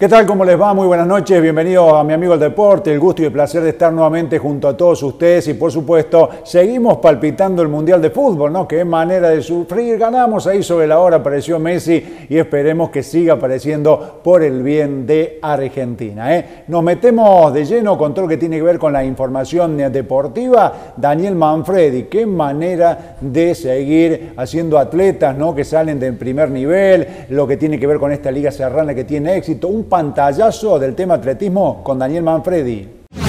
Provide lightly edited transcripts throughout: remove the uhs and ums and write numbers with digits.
¿Qué tal? ¿Cómo les va? Muy buenas noches. Bienvenidos a Mi Amigo el Deporte. El gusto y el placer de estar nuevamente junto a todos ustedes. Y por supuesto, seguimos palpitando el Mundial de Fútbol, ¿no? Qué manera de sufrir. Ganamos ahí sobre la hora, apareció Messi y esperemos que siga apareciendo por el bien de Argentina, ¿eh? Nos metemos de lleno con todo lo que tiene que ver con la información deportiva. Daniel Manfredi, qué manera de seguir haciendo atletas, ¿no? Que salen del primer nivel, lo que tiene que ver con esta Liga Serrana que tiene éxito. Un pantallazo del tema atletismo con Daniel Manfredi.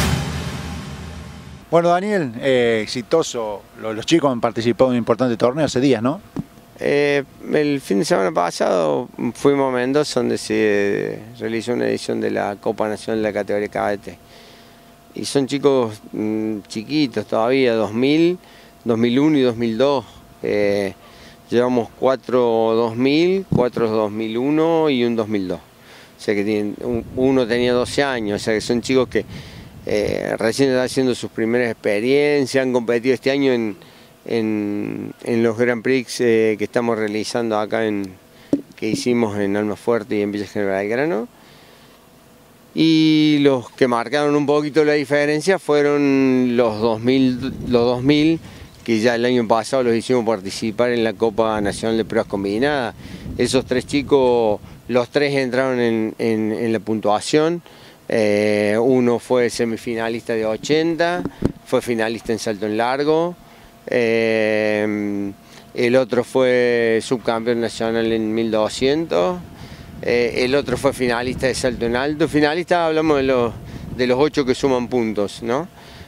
Bueno, Daniel, exitoso. Los chicos han participado en un importante torneo hace días, ¿no? El fin de semana pasado fuimos a Mendoza, donde se realizó una edición de la Copa Nacional de la categoría cadete. Y son chicos chiquitos todavía, 2000, 2001 y 2002. Llevamos 4 2000, 4 2001 y un 2002. O sea que uno tenía 12 años, o sea que son chicos que recién están haciendo sus primeras experiencias, han competido este año en los Grand Prix que estamos realizando acá, que hicimos en Almafuerte y en Villa General Belgrano. Y los que marcaron un poquito la diferencia fueron los 2000, que ya el año pasado los hicimos participar en la Copa Nacional de Pruebas Combinadas. Esos 3 chicos, los 3 entraron en la puntuación. Uno fue semifinalista de 80, fue finalista en salto en largo. El otro fue subcampeón nacional en 1200. El otro fue finalista de salto en alto. Finalista, hablamos de los 8 que suman puntos, ¿no?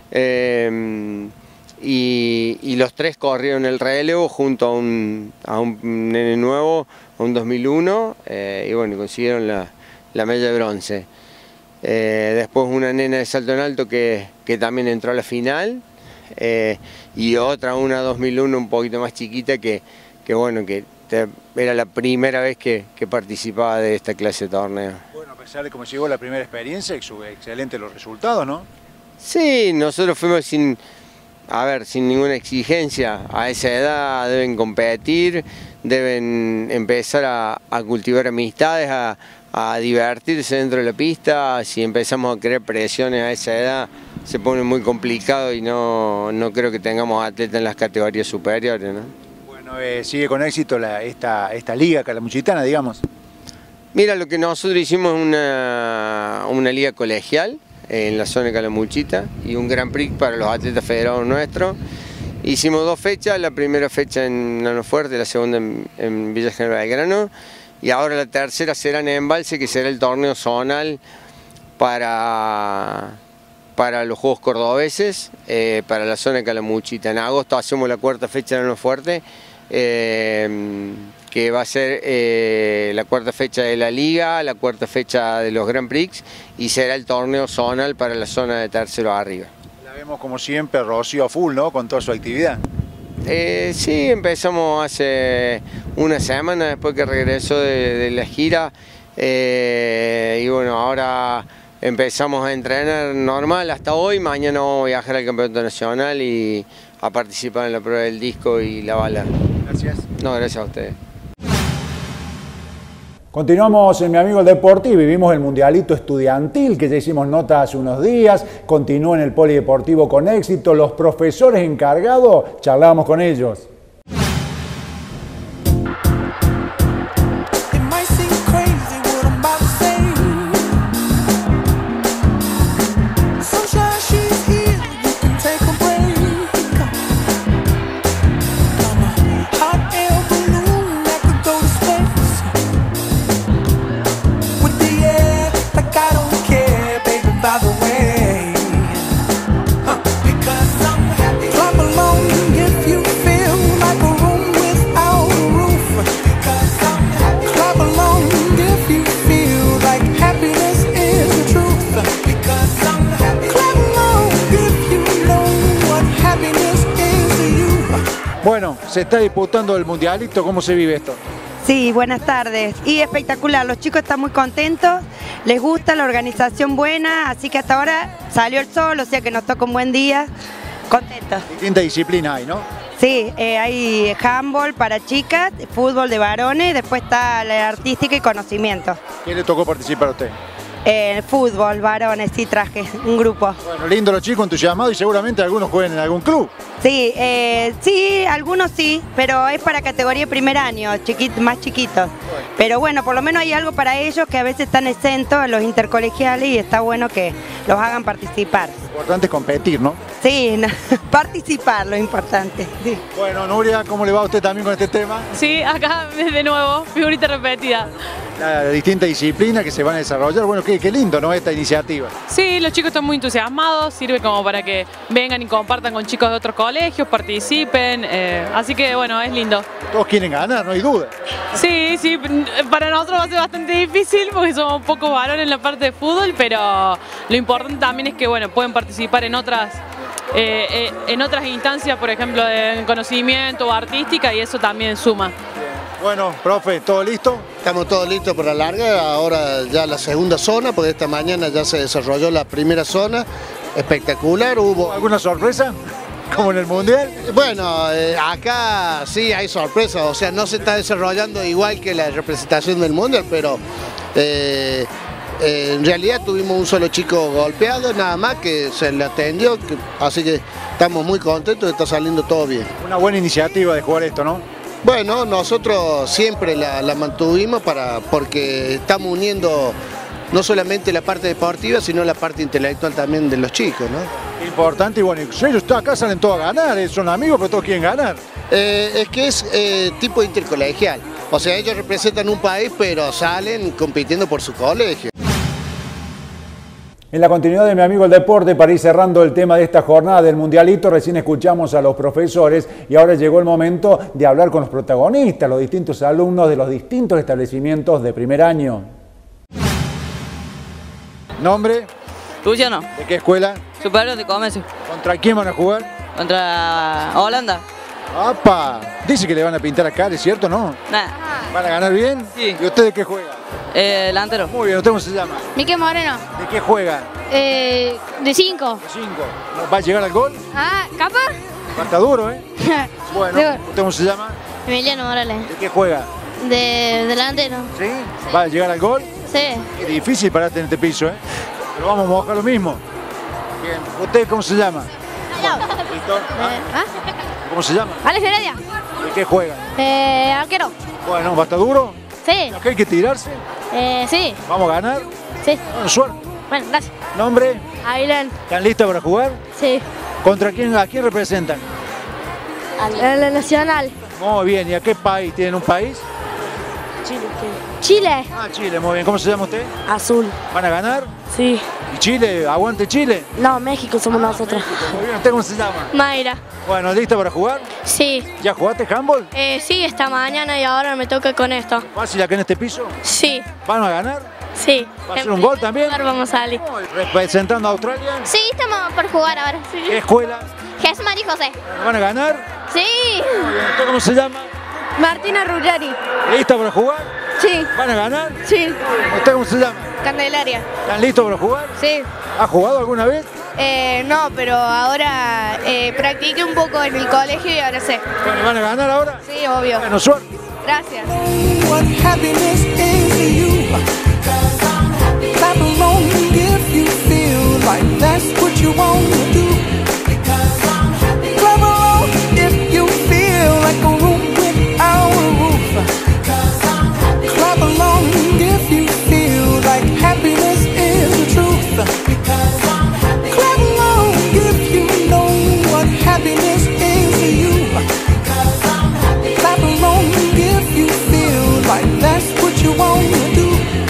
Y los 3 corrieron el relevo junto a un nene nuevo, a un 2001, y bueno, consiguieron la medalla de bronce. Después una nena de salto en alto que también entró a la final, y una 2001 un poquito más chiquita que era la primera vez que participaba de esta clase de torneo. Bueno, a pesar de cómo llegó la primera experiencia, excelentes los resultados, ¿no? Sí, nosotros fuimos sin ninguna exigencia. A esa edad deben competir, deben empezar a cultivar amistades, a divertirse dentro de la pista. Si empezamos a crear presiones a esa edad, se pone muy complicado y no creo que tengamos atletas en las categorías superiores, ¿no? Bueno, sigue con éxito esta liga calamuchitana, digamos. Mira, lo que nosotros hicimos es una liga colegial en la zona de Calamuchita y un Grand Prix para los atletas federados nuestros. Hicimos 2 fechas, la primera fecha en Almafuerte, la segunda en Villa General Belgrano, y ahora la tercera será en Embalse, que será el torneo zonal para los Juegos Cordobeses, para la zona de Calamuchita. En agosto hacemos la 4ª fecha en Almafuerte, que va a ser la 4ª fecha de la Liga, la 4ª fecha de los Grand Prix, y será el torneo zonal para la zona de tercero arriba. La vemos como siempre, Rocío a full, ¿no? Con toda su actividad. Sí, empezamos hace una semana después que regresó de la gira, y bueno, ahora empezamos a entrenar normal hasta hoy. Mañana vamos a viajar al Campeonato Nacional y a participar en la prueba del disco y la bala. Gracias. No, gracias a ustedes. Continuamos en Mi Amigo el Deporte y vivimos el Mundialito Estudiantil, que ya hicimos nota hace unos días. Continúa en el Polideportivo con éxito. Los profesores encargados, charlábamos con ellos. Bueno, se está disputando el Mundialito, ¿cómo se vive esto? Sí, buenas tardes. Y espectacular, los chicos están muy contentos, les gusta la organización buena, así que hasta ahora salió el sol, o sea que nos toca un buen día, contentos. Distintas disciplinas hay, ¿no? Sí, hay handball para chicas, fútbol de varones, después está la artística y conocimiento. ¿Qué le tocó participar a usted? fútbol, varones, sí traje un grupo. Bueno, lindo los chicos entusiasmados y seguramente algunos juegan en algún club. Sí, sí, algunos sí, pero es para categoría primer año, más chiquitos. Pero bueno, por lo menos hay algo para ellos que a veces están exentos en los intercolegiales y está bueno que los hagan participar. Lo importante es competir, ¿no? Sí, no, participar, lo importante. Sí. Bueno, Nuria, ¿cómo le va a usted también con este tema? Sí, acá de nuevo, figurita repetida. Las distintas disciplinas que se van a desarrollar, bueno, qué lindo, ¿no? Esta iniciativa. Sí, los chicos están muy entusiasmados, sirve como para que vengan y compartan con chicos de otros colegios, participen, así que bueno, es lindo. Todos quieren ganar, no hay duda. Sí, sí, para nosotros va a ser bastante difícil porque somos pocos varones en la parte de fútbol, pero lo importante también es que bueno, pueden participar en otras instancias, por ejemplo, de conocimiento o artística, y eso también suma. Bueno, profe, ¿todo listo? Estamos todos listos para largar, ahora ya la segunda zona, porque esta mañana ya se desarrolló la primera zona, espectacular, hubo... ¿Alguna sorpresa? ¿Como en el Mundial? Bueno, acá sí hay sorpresas, o sea, no se está desarrollando igual que la representación del Mundial, pero en realidad tuvimos un solo chico golpeado, nada más que se le atendió, así que estamos muy contentos de estar saliendo todo bien. Una buena iniciativa de jugar esto, ¿no? Bueno, nosotros siempre la mantuvimos porque estamos uniendo no solamente la parte deportiva, sino la parte intelectual también de los chicos, ¿no? Importante, y bueno, ellos acá salen todos a ganar, son amigos, pero todos quieren ganar. Es que es tipo intercolegial, o sea, ellos representan un país, pero salen compitiendo por su colegio. En la continuidad de Mi Amigo el Deporte, para ir cerrando el tema de esta jornada del Mundialito, recién escuchamos a los profesores y ahora llegó el momento de hablar con los protagonistas, los distintos alumnos de los distintos establecimientos de primer año. ¿Nombre? Luciano. ¿De qué escuela? Superior de Comercio. ¿Contra quién van a jugar? Contra Holanda. ¡Apa! Dice que le van a pintar acá, ¿es cierto o no? Nada. ¿Van a ganar bien? Sí. ¿Y usted de qué juega? Delantero. Muy bien, ¿usted cómo se llama? Miquel Moreno. ¿De qué juega? De 5. De 5. ¿Va a llegar al gol? Ah, ¿capa? Va a estar duro, ¿eh? Bueno, De- ¿usted cómo se llama? Emiliano Morales. ¿De qué juega? De delantero. ¿Sí? ¿Va a llegar al gol? Sí. Es difícil pararte en este piso, ¿eh? Pero vamos a mojar lo mismo. Bien. ¿Usted cómo se llama? Víctor. ¿Ah? ¿Cómo se llama? Alex Heredia. ¿De qué juega? Arquero. Bueno, ¿va a estar duro? Sí. ¿Acá hay que tirarse? Sí. ¿Vamos a ganar? Sí. Bueno, suerte. Bueno, gracias. ¿Nombre? Ailén. ¿Están listos para jugar? Sí. ¿Contra quién? ¿A quién representan? La Nacional. Muy bien. ¿Y a qué país? ¿Tienen un país? Chile. Ah, Chile. Muy bien. ¿Cómo se llama usted? Azul. ¿Van a ganar? Sí. ¿Y Chile? ¿Aguante Chile? No, México somos nosotros. Muy bien. ¿Usted cómo se llama? Mayra. Bueno, ¿listo para jugar? Sí. ¿Ya jugaste handball? Sí, esta mañana y ahora me toca con esto. ¿Fácil acá en este piso? Sí. ¿Van a ganar? Sí. ¿Va a ser un gol también? Ahora vamos a salir. ¿Representando a Australia? Sí, estamos por jugar ahora. ¿Qué escuela? Jesús María José. ¿Van a ganar? Sí. Muy bien. ¿Usted cómo se llama? Martina Ruggeri. ¿Lista para jugar? Sí. ¿Van a ganar? Sí. ¿Usted cómo se llama? Candelaria. ¿Están listos para jugar? Sí. ¿Ha jugado alguna vez? No, pero ahora practiqué un poco en el colegio y ahora sé. Bueno, ¿van a ganar ahora? Sí, obvio. Bueno, suerte. Gracias. What happiness is to you. Clap along if you feel like that's what you want to do. Clap along if you feel like a room without a roof. Clap along if you feel like happiness is the truth. Clap along if you know what happiness is to you. Clap along if you feel like that's what you want to do.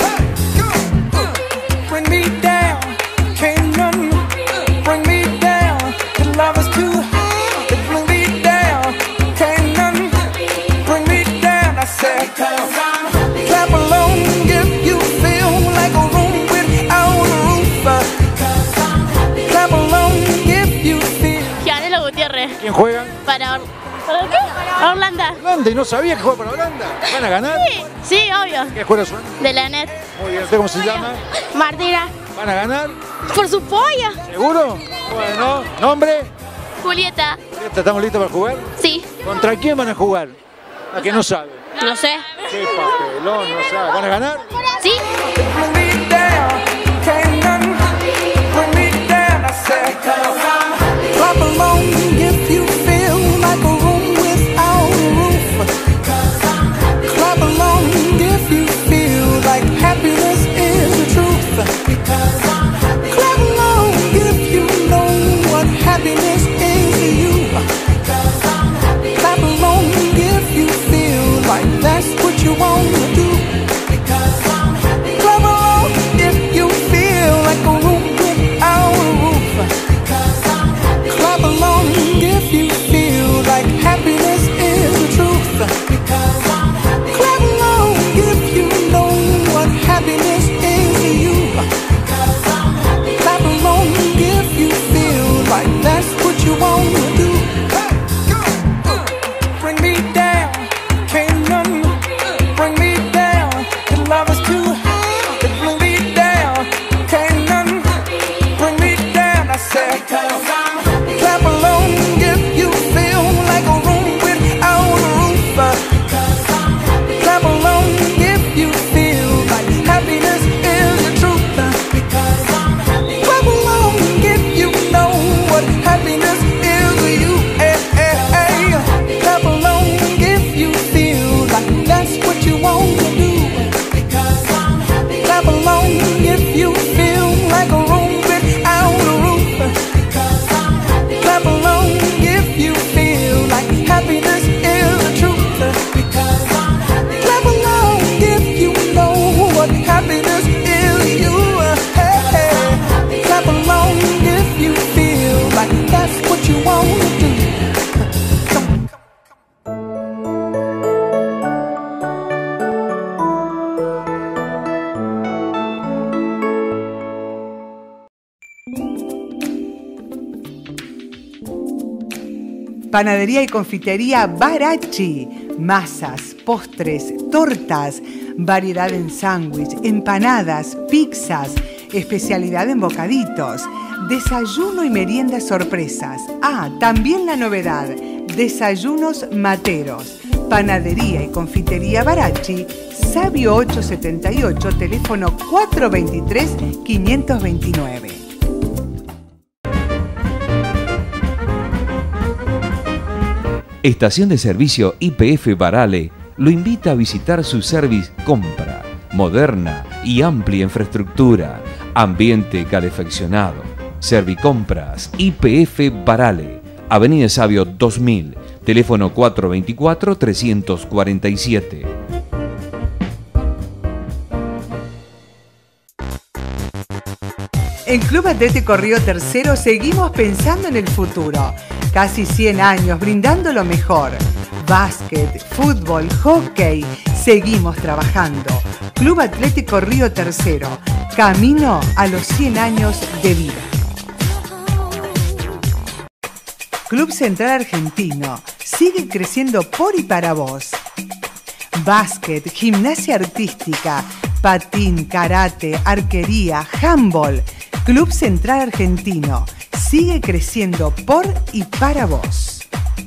Bring me down, can't none bring me down. The love is too high. Bring me down, can't none bring me down. I said, clap along if you feel like a room without a roof. Clap along if you feel. Gianelo Gutiérrez. ¿Quién juega? ¿Para qué? Holanda. Holanda, y no sabía que juega para Holanda. ¿Van a ganar? Sí, obvio. ¿Qué escuela son? De la net. Muy bien. ¿Usted cómo se llama? Martina. ¿Van a ganar? Por su polla. ¿Seguro? Bueno, ¿nombre? Julieta. ¿Estamos listos para jugar? Sí. ¿Contra quién van a jugar? ¿A que no sabe? No sé. Qué papelón, no sabe. ¿Van a ganar? Sí. Bring me down, Clap along if you feel like a room without a roof. Clap along if you feel like happiness is the truth. Clap along if you know what happiness is to you. Clap along if you feel like that's what you want to do. Clap along if you feel like a room without a roof. Clap along if you feel like happiness is the truth. Clap along if you know what happiness is to you. Clap along if you feel like that's what you want to do. Bring me down, can't none bring me down. The love is too high to bring me down. Can't none bring me down. I said, clap along if you feel like a room without a roof. Clap along if you feel like happiness is the truth. Clap along if you know what happiness is to you. Clap along if you feel like that's what you want to do. Clap along if you feel like a room without a roof. Clap along if you feel like happiness is the truth. Clap along if you know what happiness is to you. Clap along if you feel like that's what you want to do. Panadería y confitería Barachi. Masas, postres, tortas, variedad en sándwich, empanadas, pizzas, especialidad en bocaditos, desayuno y meriendas sorpresas. Ah, también la novedad, desayunos materos. Panadería y confitería Barachi, Sabio 878, teléfono 423-529. Estación de servicio YPF Barale lo invita a visitar su service compra, moderna y amplia infraestructura, ambiente calefaccionado. Servicompras YPF Barale, Avenida Sabio 2000, teléfono 424-347. En Club Atlético Río Tercero seguimos pensando en el futuro. Casi 100 años brindando lo mejor. Básquet, fútbol, hockey. Seguimos trabajando. Club Atlético Río Tercero. Camino a los 100 años de vida. Club Central Argentino. Sigue creciendo por y para vos. Básquet, gimnasia artística, patín, karate, arquería, handball. Club Central Argentino. Sigue creciendo por y para vos.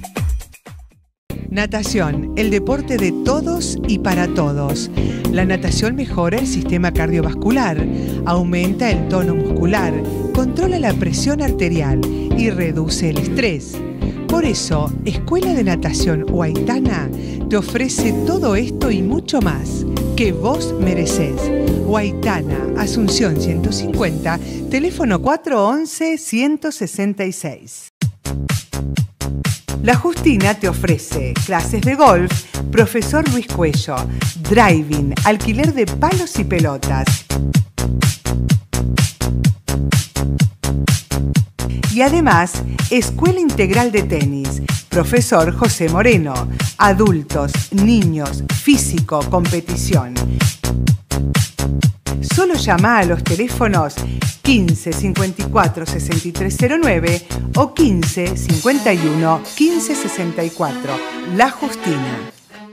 Natación, el deporte de todos y para todos. La natación mejora el sistema cardiovascular, aumenta el tono muscular, controla la presión arterial y reduce el estrés. Por eso, Escuela de Natación Huaytana te ofrece todo esto y mucho más que vos merecés. Huaytana, Asunción 150, teléfono 411-166. La Justina te ofrece clases de golf, profesor Luis Cuello, driving, alquiler de palos y pelotas. Y además, Escuela Integral de Tenis, profesor José Moreno, adultos, niños, físico, competición. Solo llama a los teléfonos 15 54 6309 o 15 51 15 64. La Justina.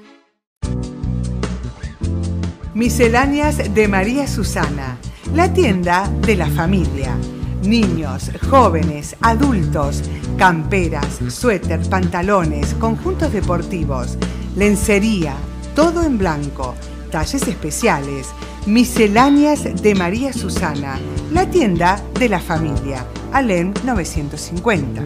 Misceláneas de María Susana, la tienda de la familia. Niños, jóvenes, adultos, camperas, suéter, pantalones, conjuntos deportivos, lencería, todo en blanco, talles especiales. Misceláneas de María Susana, la tienda de la familia. Alem 950.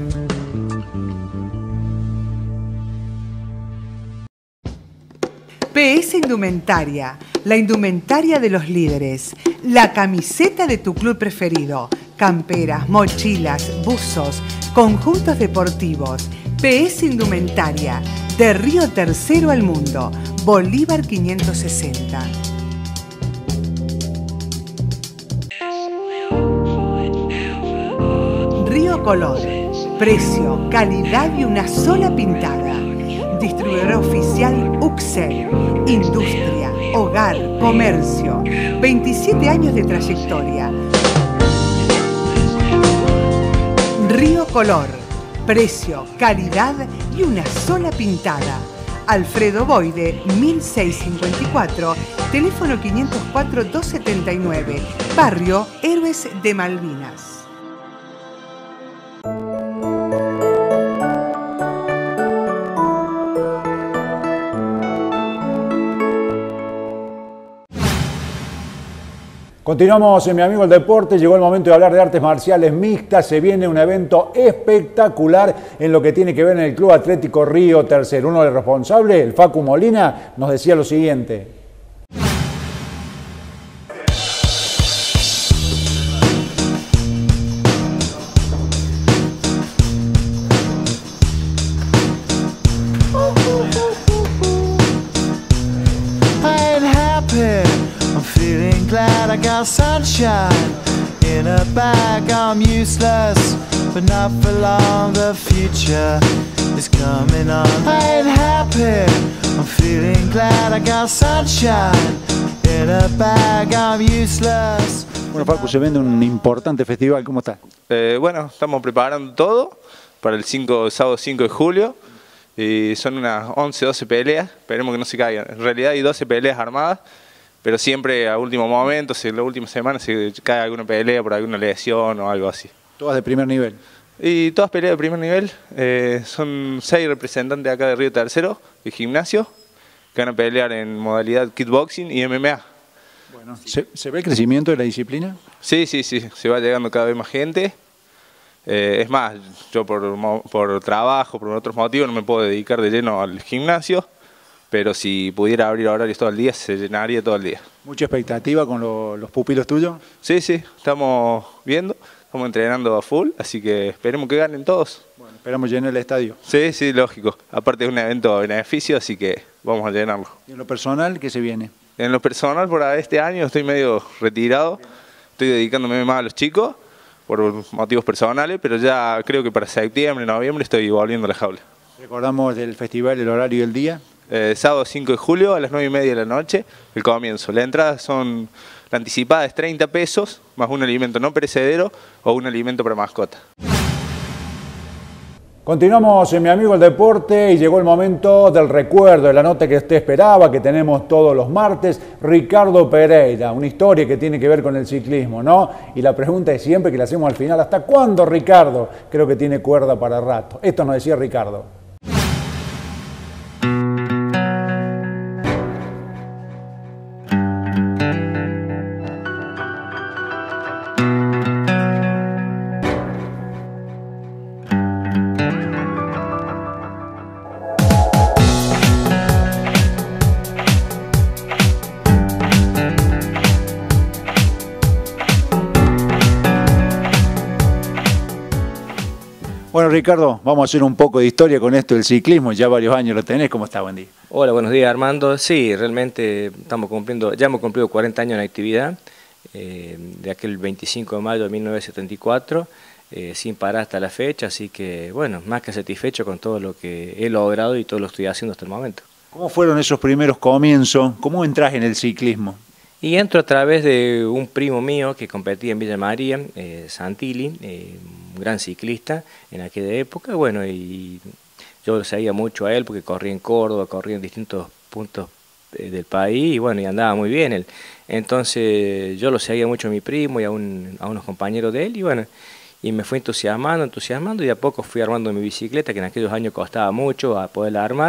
PS Indumentaria, la indumentaria de los líderes, la camiseta de tu club preferido, camperas, mochilas, buzos, conjuntos deportivos. PS Indumentaria, de Río Tercero al mundo, Bolívar 560. Río Color, precio, calidad y una sola pintada. Distribuidor oficial Uxel, industria, hogar, comercio, 27 años de trayectoria. Río Color, precio, calidad y una sola pintada. Alfredo Boide, 1654, teléfono 504-279, barrio Héroes de Malvinas. Continuamos en Mi Amigo el Deporte, llegó el momento de hablar de artes marciales mixtas, se viene un evento espectacular en lo que tiene que ver en el Club Atlético Río Tercero. Uno de los responsables, el Facu Molina, nos decía lo siguiente. I got sunshine in a bag. I'm useless, but not for long. The future is coming on. I ain't happy. I'm feeling glad. I got sunshine in a bag. I'm useless. Bueno, Facu, se vende un importante festival. ¿Cómo está? Bueno, estamos preparando todo para el sábado 5 de julio. Y son unas 11, 12 peleas. Esperemos que no se caigan. En realidad hay 12 peleas armadas. Pero siempre a último momento, en la última semana, se cae alguna pelea por alguna lesión o algo así. ¿Todas de primer nivel? Y todas peleas de primer nivel. Son 6 representantes acá de Río Tercero, de gimnasio, que van a pelear en modalidad kickboxing y MMA. Bueno, ¿se ve el crecimiento de la disciplina? Sí, se va llegando cada vez más gente. Es más, yo por trabajo, por otros motivos, no me puedo dedicar de lleno al gimnasio. Pero si pudiera abrir horarios todo el día, se llenaría todo el día. ¿Mucha expectativa con los pupilos tuyos? Sí, estamos viendo, estamos entrenando a full, así que esperemos que ganen todos. Bueno, esperamos llenar el estadio. Sí, lógico. Aparte es un evento de beneficio, así que vamos a llenarlo. ¿Y en lo personal qué se viene? En lo personal, por este año estoy medio retirado, estoy dedicándome más a los chicos, por motivos personales, pero ya creo que para septiembre, noviembre estoy volviendo a la jaula. Recordamos del festival, el horario y el día. Sábado 5 de julio a las 9:30 de la noche, el comienzo. La entrada la anticipada es 30 pesos, más un alimento no perecedero o un alimento para mascota. Continuamos en Mi Amigo el Deporte y llegó el momento del recuerdo, de la nota que usted esperaba, que tenemos todos los martes. Ricardo Pereira, una historia que tiene que ver con el ciclismo, ¿no? Y la pregunta es siempre que le hacemos al final, ¿hasta cuándo, Ricardo? Creo que tiene cuerda para rato. Esto nos decía Ricardo. Bueno, Ricardo, vamos a hacer un poco de historia con esto del ciclismo, ya varios años lo tenés, ¿cómo está? Buen día. Hola, buenos días Armando. Sí, realmente ya hemos cumplido 40 años en actividad, de aquel 25 de mayo de 1974, sin parar hasta la fecha, así que bueno, más que satisfecho con todo lo que he logrado y todo lo que estoy haciendo hasta el momento. ¿Cómo fueron esos primeros comienzos? ¿Cómo entras en el ciclismo? Y entro a través de un primo mío que competía en Villa María, Santilli, un gran ciclista en aquella época, bueno, y yo lo seguía mucho a él porque corría en Córdoba, corría en distintos puntos del país y bueno, y andaba muy bien él. Entonces yo lo seguía mucho a mi primo y a unos compañeros de él y bueno, y me fui entusiasmando y de a poco fui armando mi bicicleta que en aquellos años costaba mucho a poderla armar.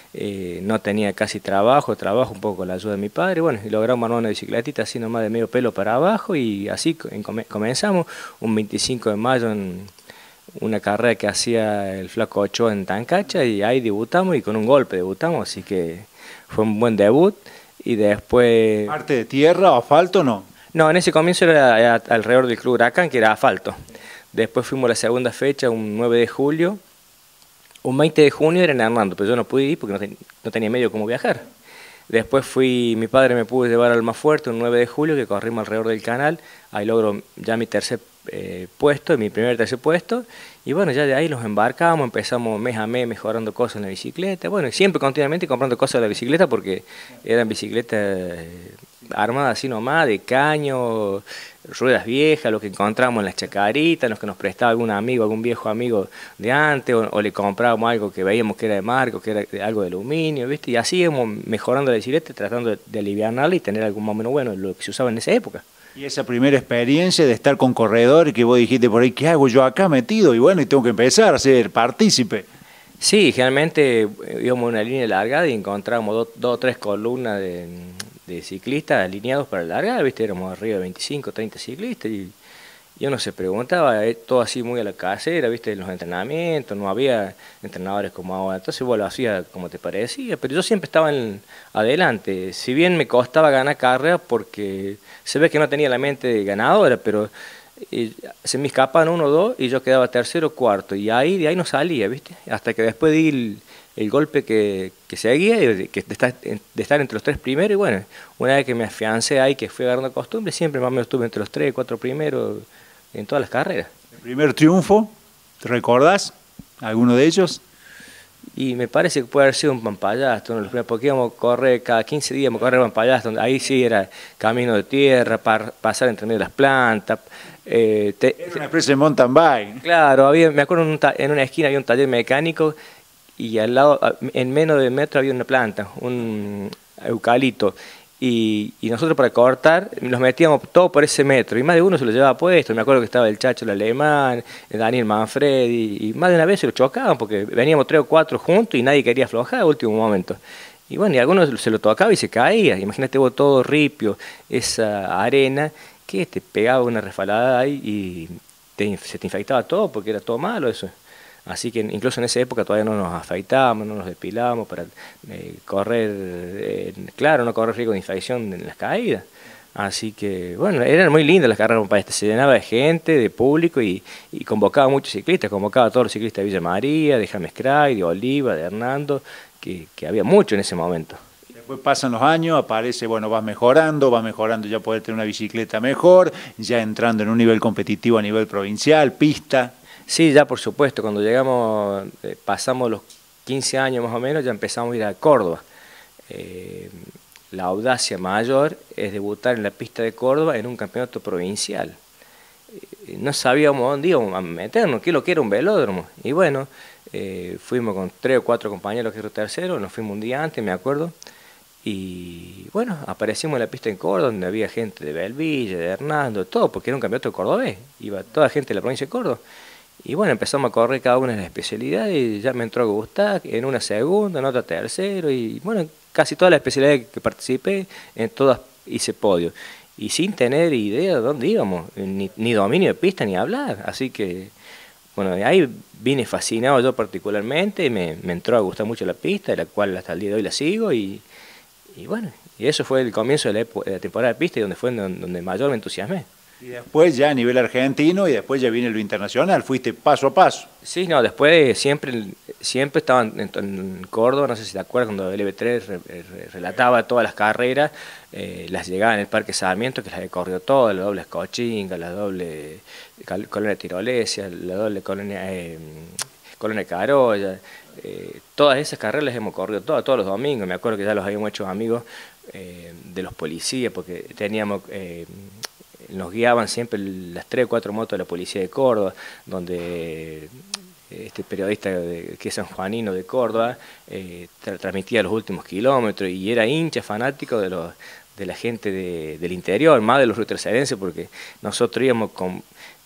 no tenía casi trabajo un poco con la ayuda de mi padre, bueno, y logramos armar una bicicletita así nomás de medio pelo para abajo y así comenzamos un 25 de mayo en una carrera que hacía el Flaco Ochoa en Tancacha y ahí debutamos y con un golpe debutamos, así que fue un buen debut y después... ¿Parte de tierra o asfalto no? No, en ese comienzo era alrededor del Club Huracán, que era asfalto. Después fuimos a la segunda fecha, un 9 de julio. Un 20 de junio era en Hernando, pero yo no pude ir porque no tenía medio cómo viajar. Después mi padre me pudo llevar al más fuerte, un 9 de julio, que corrimos alrededor del canal. Ahí logro ya mi tercer puesto, mi tercer puesto. Y bueno, ya de ahí nos embarcamos, empezamos mes a mes mejorando cosas en la bicicleta. Bueno, siempre continuamente comprando cosas de la bicicleta porque eran bicicletas armadas así nomás, de caño, ruedas viejas, lo que encontramos en las chacaritas, los que nos prestaba algún amigo, algún viejo amigo de antes, o le comprábamos algo que veíamos que era de marco, que era algo de aluminio, ¿viste? Y así íbamos mejorando la bicicleta, tratando de aliviarla y tener algún más o menos bueno lo que se usaba en esa época. Y esa primera experiencia de estar con corredores que vos dijiste por ahí, ¿qué hago yo acá metido? Y bueno, y tengo que empezar a ser partícipe. Sí, generalmente íbamos en una línea largada y encontrábamos dos o tres columnas de ciclistas alineados para largar, ¿viste? Éramos arriba de 25, 30 ciclistas y uno se preguntaba, todo así muy a la casera, ¿viste? En los entrenamientos, no había entrenadores como ahora, entonces vos lo hacías como te parecía, pero yo siempre estaba adelante, si bien me costaba ganar carreras porque se ve que no tenía la mente de ganadora, pero se me escapaban 1 o 2 y yo quedaba tercero o cuarto, y de ahí no salía, ¿viste? Hasta que después di el golpe que seguía, de estar entre los 3 primeros, y bueno, una vez que me afiancé ahí, que fui agarrando costumbre, siempre más o menos estuve entre los 3, 4 primeros en todas las carreras. ¿El primer triunfo, te recordás alguno de ellos? Y me parece que puede haber sido un Pampayasto, uno de los primeros, porque íbamos a correr cada 15 días, íbamos a correr Pampayasto, ahí sí era camino de tierra, pasar entre medio de las plantas. Era una especie de mountain bike. Claro, me acuerdo en una esquina había un taller mecánico y al lado, en menos de metro, había una planta, un eucalipto. Y nosotros para cortar nos metíamos todo por ese metro y más de uno se lo llevaba puesto. Me acuerdo que estaba el Chacho el Alemán, el Daniel Manfredi, y más de una vez se lo chocaban porque veníamos 3 o 4 juntos y nadie quería aflojar al último momento. Y bueno, y algunos se lo tocaba y se caía. Imagínate vos todo ripio, esa arena que te pegaba una resbalada ahí y se te infectaba todo porque era todo malo eso. Así que incluso en esa época todavía no nos afeitábamos, no nos depilábamos para correr, claro, no correr riesgo de infección en las caídas. Así que, bueno, eran muy lindas las carreras, se llenaba de gente, de público y convocaba a muchos ciclistas, convocaba a todos los ciclistas de Villa María, de James Cray, de Oliva, de Hernando, que había mucho en ese momento. Después pasan los años, aparece, bueno, vas mejorando, ya poder tener una bicicleta mejor, ya entrando en un nivel competitivo a nivel provincial, pista. Sí, ya por supuesto, cuando llegamos, pasamos los 15 años más o menos, ya empezamos a ir a Córdoba. La audacia mayor es debutar en la pista de Córdoba en un campeonato provincial. No sabíamos dónde íbamos a meternos, qué es lo que era un velódromo. Y bueno, fuimos con 3 o 4 compañeros que eran terceros, nos fuimos un día antes, me acuerdo. Y bueno, aparecimos en la pista en Córdoba, donde había gente de Belville, de Hernando, todo, porque era un campeonato cordobés, iba toda gente de la provincia de Córdoba. Y bueno, empezamos a correr cada una de las especialidades y ya me entró a gustar, en una segunda, en otra tercero, y bueno, casi todas las especialidades que participé, en todas hice podio. Y sin tener idea de dónde íbamos, ni dominio de pista ni hablar, así que bueno, ahí vine fascinado yo particularmente, me entró a gustar mucho la pista, de la cual hasta el día de hoy la sigo, y bueno, y eso fue el comienzo de la temporada de pista y donde fue donde mayor me entusiasmé. Y después ya a nivel argentino y después ya viene lo internacional, fuiste paso a paso. Sí, no, después siempre estaban en Córdoba, no sé si te acuerdas, cuando LB3 relataba todas las carreras, las llegadas en el Parque Sarmiento, que las he corrido todas, la doble Escochinga, la doble Colonia Tirolesia, la doble Colonia Carolla, todas esas carreras las hemos corrido todos los domingos. Me acuerdo que ya los habíamos hecho amigos de los policías, porque teníamos... nos guiaban siempre las 3 o 4 motos de la policía de Córdoba, donde este periodista que es sanjuanino de Córdoba transmitía los últimos kilómetros y era hincha fanático de la gente del interior, más de los retrocedenses, porque nosotros íbamos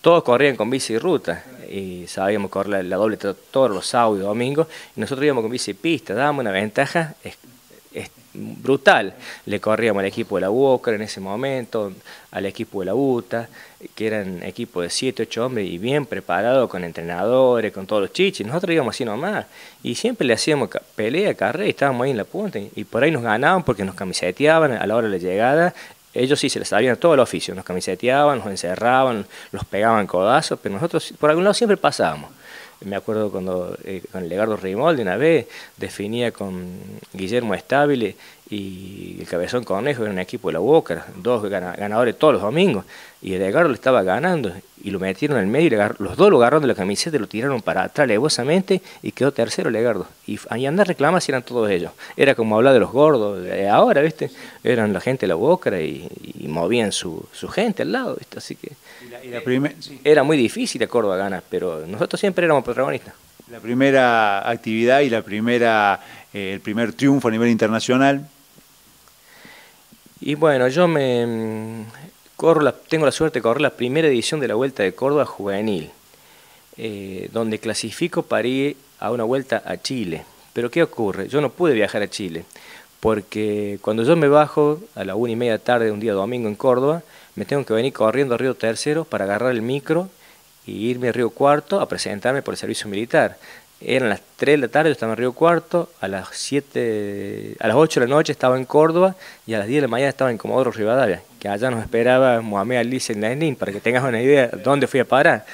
todos corrían con bici ruta y sabíamos correr la doble todos los sábados y domingos, y nosotros íbamos con bici pista, dábamos una ventaja brutal. Le corríamos al equipo de la Walker en ese momento, al equipo de la UTA, que eran equipos de 7, 8 hombres y bien preparados, con entrenadores, con todos los chichis. Nosotros íbamos así nomás y siempre le hacíamos pelea, carrera, y estábamos ahí en la punta y por ahí nos ganaban porque nos camiseteaban a la hora de la llegada. Ellos sí se les sabían todo el oficio, nos camiseteaban, nos encerraban, los pegaban codazos, pero nosotros por algún lado siempre pasábamos. Me acuerdo cuando con Legardo Rimoldi una vez definía con Guillermo Estabile y el Cabezón Cornejo, era un equipo de la Walker, dos ganadores todos los domingos, y el Legardo le estaba ganando y lo metieron en el medio, y los dos lo agarraron de la camiseta y lo tiraron para atrás alevosamente y quedó tercero Legardo. Y andar a reclamar si eran todos ellos. Era como hablar de los gordos de ahora, ¿viste? Eran la gente de la Walker y movían su gente al lado, ¿viste? Así que era muy difícil a Córdoba ganar, pero nosotros siempre éramos protagonistas. La primera actividad y el primer triunfo a nivel internacional. Y bueno, yo tengo la suerte de correr la primera edición de la Vuelta de Córdoba juvenil, donde clasifico para ir a una vuelta a Chile. Pero ¿qué ocurre? Yo no pude viajar a Chile, porque cuando yo me bajo a la 1:30 de la tarde de un día domingo en Córdoba, me tengo que venir corriendo a Río Tercero para agarrar el micro y irme a Río Cuarto a presentarme por el servicio militar. Eran las 3 de la tarde, yo estaba en Río Cuarto, a las 8 de la noche estaba en Córdoba y a las 10 de la mañana estaba en Comodoro Rivadavia, que allá nos esperaba Mohamed Ali Zein, para que tengas una idea de dónde fui a parar,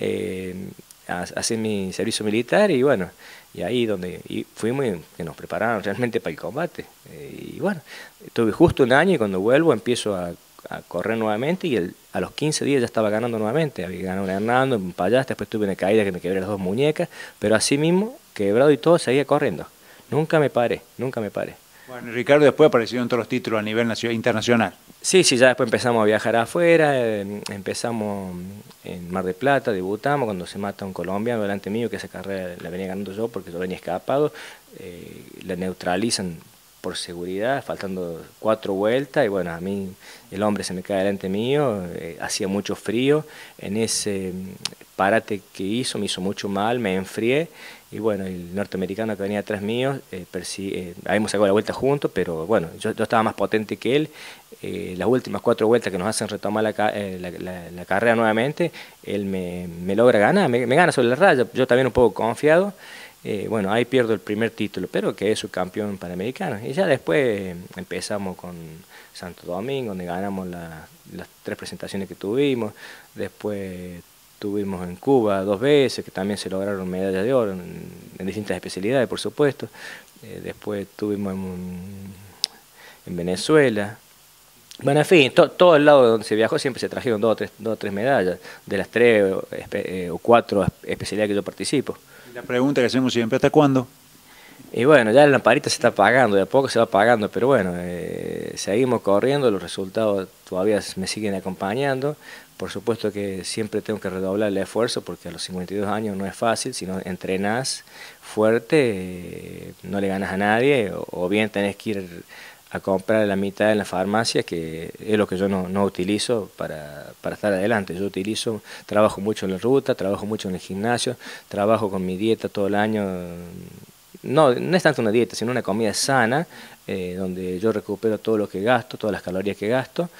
a hacer mi servicio militar. Y bueno, y ahí donde fuimos que nos prepararon realmente para el combate. Y bueno, estuve justo un año y cuando vuelvo empiezo a correr nuevamente y a los 15 días ya estaba ganando nuevamente. Había ganado un Hernando, un Payaste, después tuve una caída que me quebré las 2 muñecas, pero así mismo, quebrado y todo, seguía corriendo. Nunca me paré. Bueno, Ricardo, después aparecieron todos los títulos a nivel internacional. Sí, ya después empezamos a viajar afuera, empezamos en Mar del Plata, debutamos cuando se mata un colombiano delante mío, que esa carrera la venía ganando yo porque yo venía escapado, la neutralizan por seguridad, faltando 4 vueltas, y bueno, a mí el hombre se me cae delante mío, hacía mucho frío, en ese parate que hizo, me hizo mucho mal, me enfrié, y bueno, el norteamericano que venía atrás mío, habíamos sacado la vuelta juntos, pero bueno, yo estaba más potente que él. Las últimas 4 vueltas que nos hacen retomar la carrera nuevamente, él me logra ganar, me gana sobre la raya, yo también un poco confiado. Bueno, ahí pierdo el primer título, pero quedé subcampeón panamericano. Y ya después empezamos con Santo Domingo, donde ganamos las 3 presentaciones que tuvimos. Después tuvimos en Cuba 2 veces, que también se lograron medallas de oro en distintas especialidades, por supuesto. Después tuvimos en Venezuela. Bueno, en fin, todo el lado donde se viajó siempre se trajeron 2 o 3 medallas, de las 3 o 4 especialidades que yo participo. La pregunta que hacemos siempre, ¿hasta cuándo? Y bueno, ya la lamparita se está apagando, de a poco se va apagando, pero bueno, seguimos corriendo, los resultados todavía me siguen acompañando. Por supuesto que siempre tengo que redoblar el esfuerzo porque a los 52 años no es fácil, si no entrenás fuerte, no le ganas a nadie, o bien tenés que ir a comprar la mitad en la farmacia, que es lo que yo no utilizo para estar adelante. Yo trabajo mucho en la ruta, trabajo mucho en el gimnasio, trabajo con mi dieta todo el año. No es tanto una dieta, sino una comida sana, donde yo recupero todo lo que gasto, todas las calorías que gasto.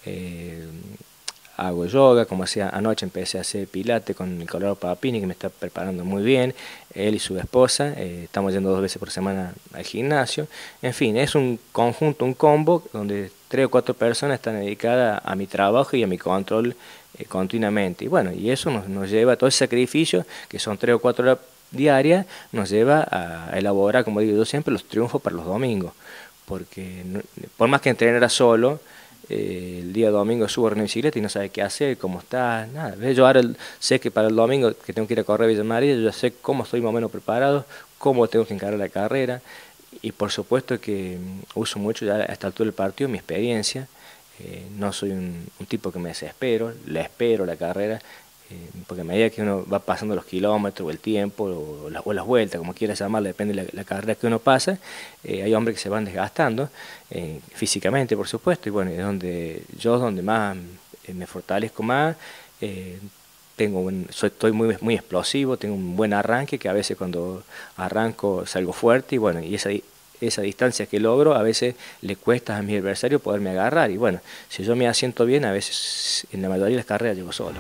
Hago yoga, como hacía anoche, empecé a hacer pilates con el Colorado Papini, que me está preparando muy bien, él y su esposa, estamos yendo 2 veces por semana al gimnasio. En fin, es un conjunto, un combo, donde 3 o 4 personas están dedicadas a mi trabajo y a mi control continuamente. Y bueno, y eso nos lleva a todo ese sacrificio, que son 3 o 4 horas diarias, nos lleva a elaborar, como digo yo siempre, los triunfos para los domingos. Porque por más que entrenara solo, el día domingo subo a una bicicleta y no sabe qué hacer, cómo está, nada. Yo ahora sé que para el domingo que tengo que ir a correr a Villa María, yo ya sé cómo estoy más o menos preparado, cómo tengo que encarar la carrera, y por supuesto que uso mucho ya a esta altura del partido mi experiencia. No soy un tipo que me desespero, le espero la carrera, porque a medida que uno va pasando los kilómetros o el tiempo o las vueltas, como quieras llamarla, depende de la carrera que uno pasa, hay hombres que se van desgastando físicamente, por supuesto, y bueno, es donde más me fortalezco más, estoy muy explosivo, tengo un buen arranque, que a veces cuando arranco salgo fuerte y bueno, y esa distancia que logro a veces le cuesta a mi adversario poderme agarrar y bueno, si yo me asiento bien, a veces en la mayoría de las carreras llego solo.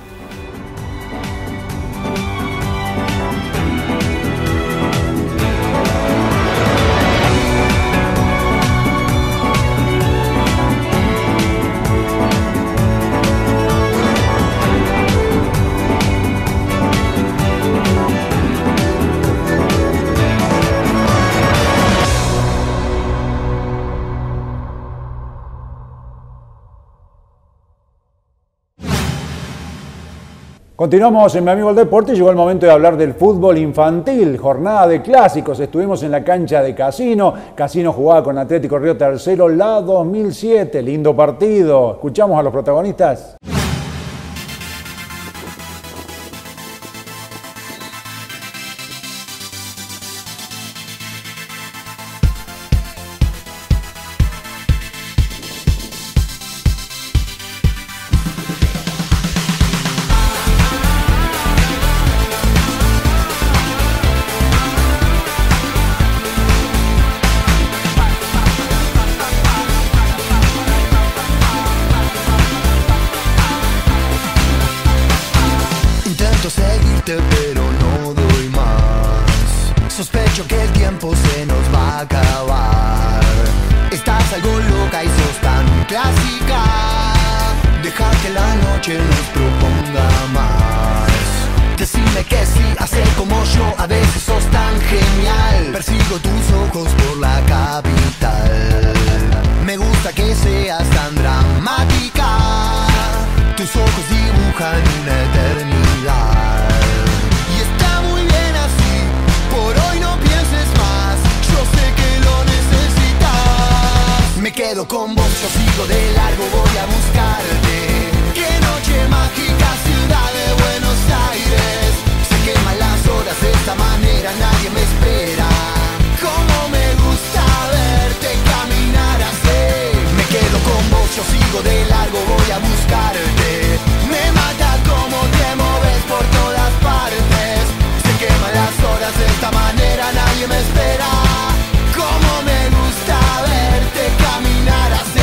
Continuamos en Mi Amigo el Deporte y llegó el momento de hablar del fútbol infantil, jornada de clásicos. Estuvimos en la cancha de Casino. Casino jugaba con Atlético Río Tercero la 2007. Lindo partido. Escuchamos a los protagonistas. Pero no doy más. Sospecho que el tiempo se nos va a acabar. Estás algo loca y sos tan clásica. Deja que la noche nos proponga más. Decime que sí, hacer como yo. A veces sos tan genial. Persigo tus ojos por la capital. Me gusta que seas tan dramática. Tus ojos dibujan una eternidad. Me quedo con vos, yo sigo de largo, voy a buscarte. Qué noche mágica, ciudad de Buenos Aires. Se queman las horas de esta manera, nadie me espera. Cómo me gusta verte caminar así. Me quedo con vos, yo sigo de largo, voy a buscarte. Me mata cómo te moves por todas partes. Se queman las horas de esta manera, nadie me espera. Cómo me gusta verte caminar así.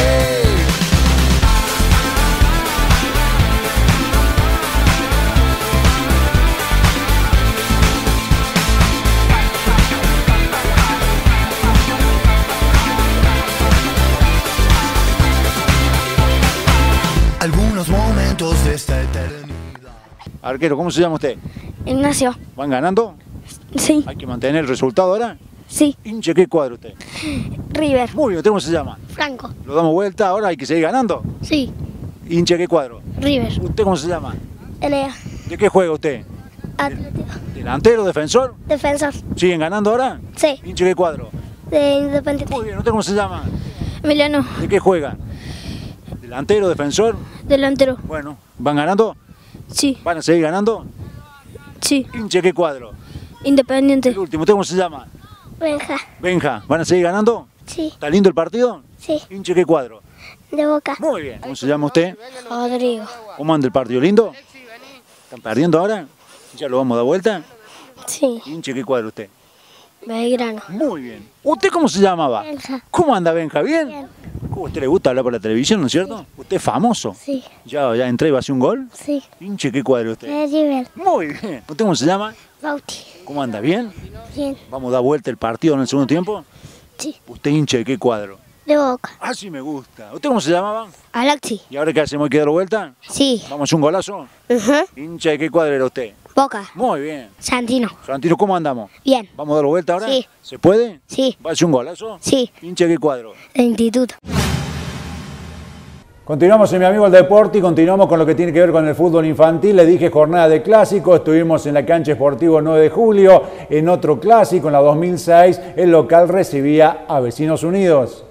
Algunos momentos de esta eternidad. Arquero, ¿cómo se llama usted? Ignacio. ¿Van ganando? Sí. ¿Hay que mantener el resultado ahora? Sí. Hinche, ¿qué cuadro usted? River. Muy bien, ¿usted cómo se llama? Franco. ¿Lo damos vuelta ahora? ¿Hay que seguir ganando? Sí. Hinche, ¿qué cuadro? River. ¿Usted cómo se llama? Elea. ¿De qué juega usted? Atlético. ¿Delantero, defensor? Defensor. ¿Siguen ganando ahora? Sí. ¿Hinche, qué cuadro? De Independiente. Muy bien, ¿usted cómo se llama? Emiliano. ¿De qué juega? ¿Delantero, defensor? Delantero. Bueno, ¿van ganando? Sí. ¿Van a seguir ganando? Sí. ¿Hinche, qué cuadro? Independiente. El último, ¿usted cómo se llama? Benja. Benja, ¿van a seguir ganando? Sí. ¿Está lindo el partido? Sí. ¿Hinche, qué cuadro? De Boca. Muy bien. ¿Cómo se llama usted? Rodrigo. ¿Cómo anda el partido? ¿Lindo? ¿Están perdiendo ahora? ¿Ya lo vamos a dar vuelta? Sí. ¿Hinche, qué cuadro usted? Belgrano. Muy bien. ¿Usted cómo se llamaba? Benja. ¿Cómo anda Benja? ¿Bien? Bien. ¿Cómo a usted le gusta hablar por la televisión, no es cierto? ¿Usted es famoso? Sí. ¿Ya entré y va a hacer un gol? Sí. ¿Hinche, qué cuadro usted? River. Muy bien. ¿Usted cómo se llama? Bauti. ¿Cómo anda? ¿Bien? Bien. ¿Vamos a dar vuelta el partido en el segundo tiempo? Sí. ¿Usted hinche de qué cuadro? De Boca. Ah, sí me gusta. ¿Usted cómo se llamaba? Alaxi. ¿Y ahora qué hacemos? ¿Hay que dar vuelta? Sí. ¿Vamos a hacer un golazo? ¿Hincha de qué cuadro era usted? Boca. Muy bien. Santino. Santino, ¿cómo andamos? Bien. ¿Vamos a dar vuelta ahora? Sí. ¿Se puede? Sí. ¿Va a hacer un golazo? Sí. ¿Hincha de qué cuadro? De Instituto. Continuamos en Mi Amigo el Deporte y continuamos con lo que tiene que ver con el fútbol infantil. Le dije jornada de clásico, estuvimos en la cancha Sportivo 9 de Julio, en otro clásico, en la 2006, el local recibía a Vecinos Unidos.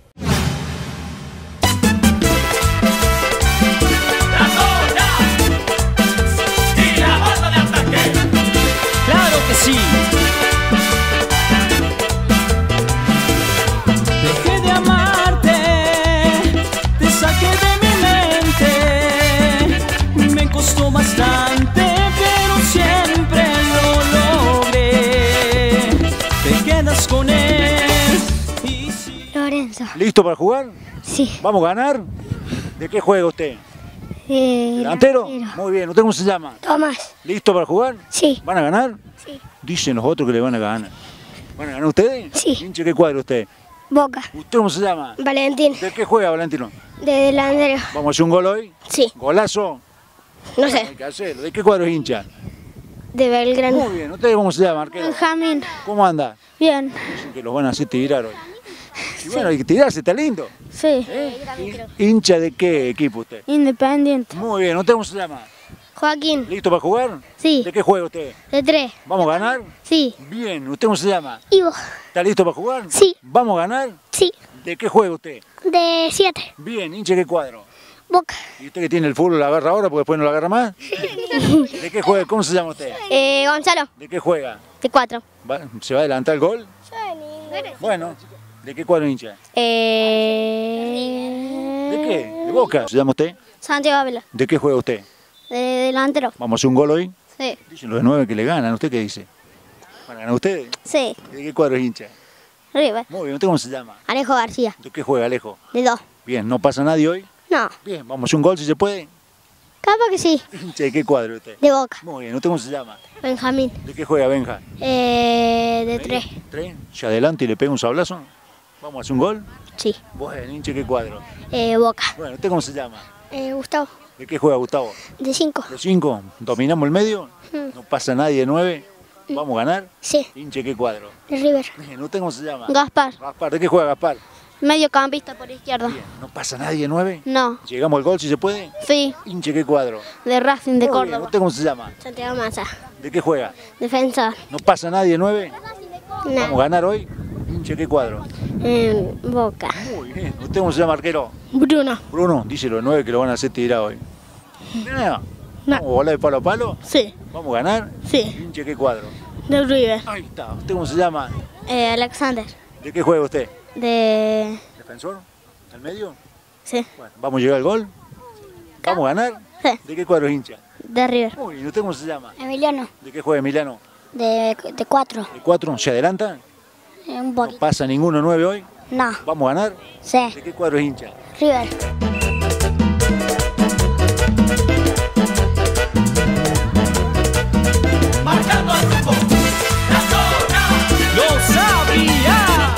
¡Claro que sí! Dejé de amarte, te saqué de mi mente, me costó bastante ¿Listo para jugar? Sí. ¿Vamos a ganar? ¿De qué juega usted? ¿Delantero? Muy bien. ¿Usted cómo se llama? Tomás. ¿Listo para jugar? Sí. ¿Van a ganar? Sí. Dicen los otros que le van a ganar. ¿Van a ganar ustedes? Sí. ¿Hincha qué cuadro usted? Boca. ¿Usted cómo se llama? Valentín. ¿De qué juega, Valentino? De delantero. ¿Vamos a hacer un gol hoy? Sí. ¿Golazo? No Hay sé. que hacerlo. ¿De qué cuadro es hincha? De Belgrano. Muy bien. ¿Usted cómo se llama, arquero? Benjamín. ¿Cómo anda? Bien. Dicen que los van a hacer tirar hoy. Y bueno, hay que tirarse, está lindo. Sí. ¿Hincha de qué equipo usted? Independiente. Muy bien. ¿Usted cómo se llama? Joaquín. ¿Listo para jugar? Sí. ¿De qué juega usted? De 3. ¿Vamos a ganar? Sí. Bien. ¿Usted cómo se llama? Ivo. ¿Está listo para jugar? Sí. ¿Vamos a ganar? Sí. ¿De qué juega usted? De 7. Bien. ¿Hincha qué cuadro? Boca. ¿Y usted que tiene el fútbol la agarra ahora porque después no la agarra más? ¿De qué juega? ¿Cómo se llama usted? Gonzalo. ¿De qué juega? De 4. ¿Se va a adelantar el gol? Bueno. ¿De qué cuadro hincha? ¿De qué? ¿De Boca? ¿Se llama usted? Santiago Ávila. ¿De qué juega usted? De delantero. ¿Vamos a hacer un gol hoy? Sí. Dicen los de 9 que le ganan. ¿Usted qué dice? ¿Van a ganar ustedes? Sí. ¿De qué cuadro es hincha? River. Muy bien. ¿Usted cómo se llama? Alejo García. ¿De qué juega, Alejo? De 2. Bien. ¿No pasa nadie hoy? No. Bien. ¿Vamos a hacer un gol si se puede? Capaz que sí. ¿Hincha de qué cuadro usted? De Boca. Muy bien. ¿Usted cómo se llama? Benjamín. ¿De qué juega, Benja? De 3. ¿Tres? ¿Se adelanta y le pega un sablazo? ¿Vamos a hacer un gol? Sí. Bueno, hincha, ¿qué cuadro? Boca. Bueno, ¿usted cómo se llama? Gustavo. ¿De qué juega Gustavo? De 5. ¿De 5? ¿Dominamos el medio? ¿No pasa nadie de 9? ¿Vamos a ganar? Sí. Hincha, ¿qué cuadro? De River. Bien, ¿usted cómo se llama? Gaspar. Gaspar, ¿de qué juega Gaspar? Mediocampista por izquierda. Bien, ¿no pasa nadie de 9? No. ¿Llegamos al gol si se puede? Sí. Hincha, ¿qué cuadro? De Racing de Muy bien, Córdoba. ¿usted cómo se llama? Santiago Massa. ¿De qué juega? Defensor. ¿No pasa nadie de 9? No. ¿Vamos a ganar hoy? Hincha, ¿qué cuadro? Boca. Muy bien. ¿Usted cómo se llama, arquero? Bruno. Bruno, dice los 9 que lo van a hacer tirar hoy. No. ¿Vamos a volar de palo a palo? Sí. ¿Vamos a ganar? Sí. Hincha, ¿qué cuadro? De River. Ahí está. ¿Usted cómo se llama? Alexander. ¿De qué juega usted? De... ¿Defensor? ¿Al medio? Sí. Bueno, ¿vamos a llegar al gol? ¿Vamos a ganar? Sí. ¿De qué cuadro es hincha? De River. Muy bien. ¿Usted cómo se llama? Emiliano. ¿De qué juega Emiliano? De 4. ¿De 4? ¿Se adelanta? Un ¿No poquito. pasa ninguno 9 hoy? No. ¿Vamos a ganar? Sí. ¿De qué cuadro es hincha? River. Marcando el rumbo, la zona, lo sabía.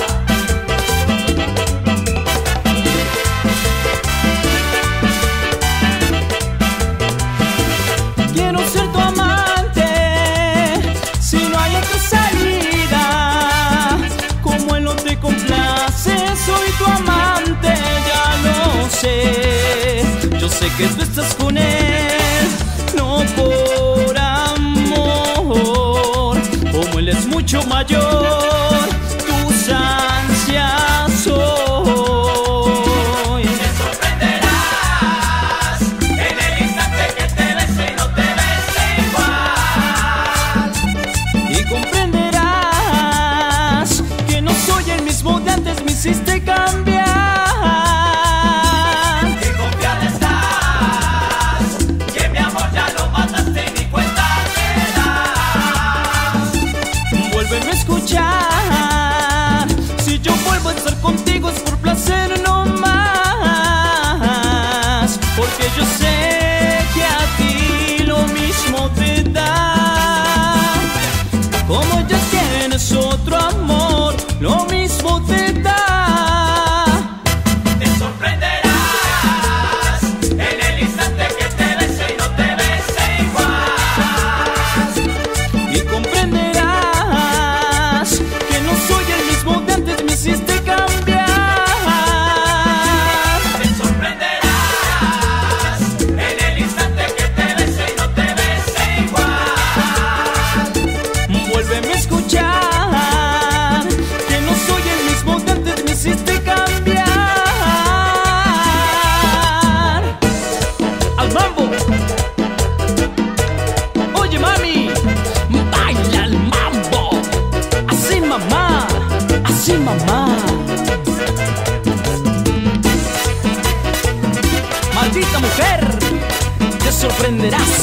Quiero ser tu amante, si no hay otra salida. Como él no te complace, soy tu amante, ya lo sé. Yo sé que tú estás con él, no por amor. Como él es mucho mayor, tus ansias soy. Te sorprenderás en el instante que te bese y no te bese igual. Y comprenderás que no soy el mismo de antes, me hiciste cambiar. Qué confiada estás, que mi amor ya lo mataste y ni cuenta te das. Vuélveme a escuchar, si yo vuelvo a estar contigo es por placer no más. Porque yo sé que a ti lo mismo te da. Como ya tienes otro amor, lo mismo te da. Te sorprenderás en el instante que te bese y no te bese igual. Y comprenderás que no soy el mismo de antes, me hiciste cambiar. Te sorprenderás en el instante que te bese y no te bese igual. Vuélveme a escuchar, que no soy el mismo de antes, me hiciste cambiar. Al mambo. Oye mami, baila el mambo. Así mamá, así mamá. Maldita mujer, te sorprenderás.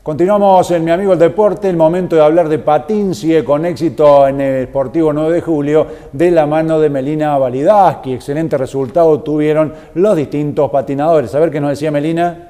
Continuamos en Mi Amigo el Deporte, el momento de hablar de patín, sigue con éxito en el Sportivo 9 de Julio de la mano de Melina Validaski. Excelente resultado tuvieron los distintos patinadores. A ver qué nos decía Melina.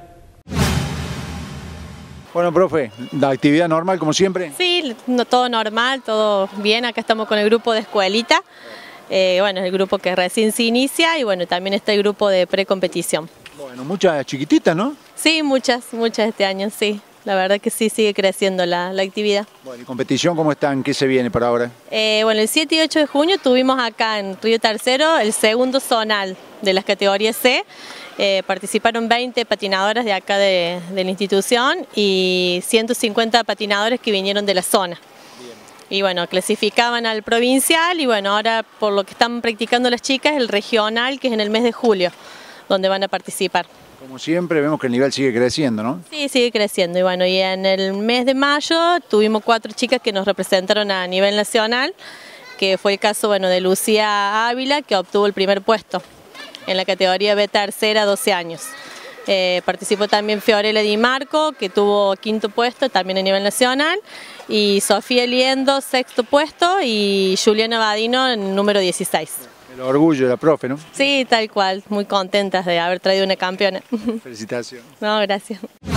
Bueno, profe, ¿la actividad normal como siempre? Sí, todo normal, todo bien. Acá estamos con el grupo de escuelita. Bueno, es el grupo que recién se inicia y bueno, también está el grupo de precompetición. Bueno, muchas chiquititas, ¿no? Sí, muchas este año, sí. La verdad que sí, sigue creciendo la actividad. Bueno, ¿y competición cómo están? ¿Qué se viene para ahora? Bueno, el 7 y 8 de junio tuvimos acá en Río Tercero el segundo zonal de las categorías C. Participaron 20 patinadoras de acá de la institución y 150 patinadores que vinieron de la zona. Y bueno, clasificaban al provincial y bueno, ahora por lo que están practicando las chicas, el regional, que es en el mes de julio, donde van a participar. Como siempre vemos que el nivel sigue creciendo, ¿no? Sí, sigue creciendo y bueno, y en el mes de mayo tuvimos 4 chicas que nos representaron a nivel nacional, que fue el caso bueno, de Lucía Ávila, que obtuvo el primer puesto en la categoría B tercera, 12 años. Participó también Fiorella Di Marco, que tuvo 5º puesto también a nivel nacional, y Sofía Liendo, 6º puesto, y Juliana Badino, en número 16. El orgullo de la profe, ¿no? Sí, tal cual, muy contentas de haber traído una campeona. Felicitaciones. No, gracias.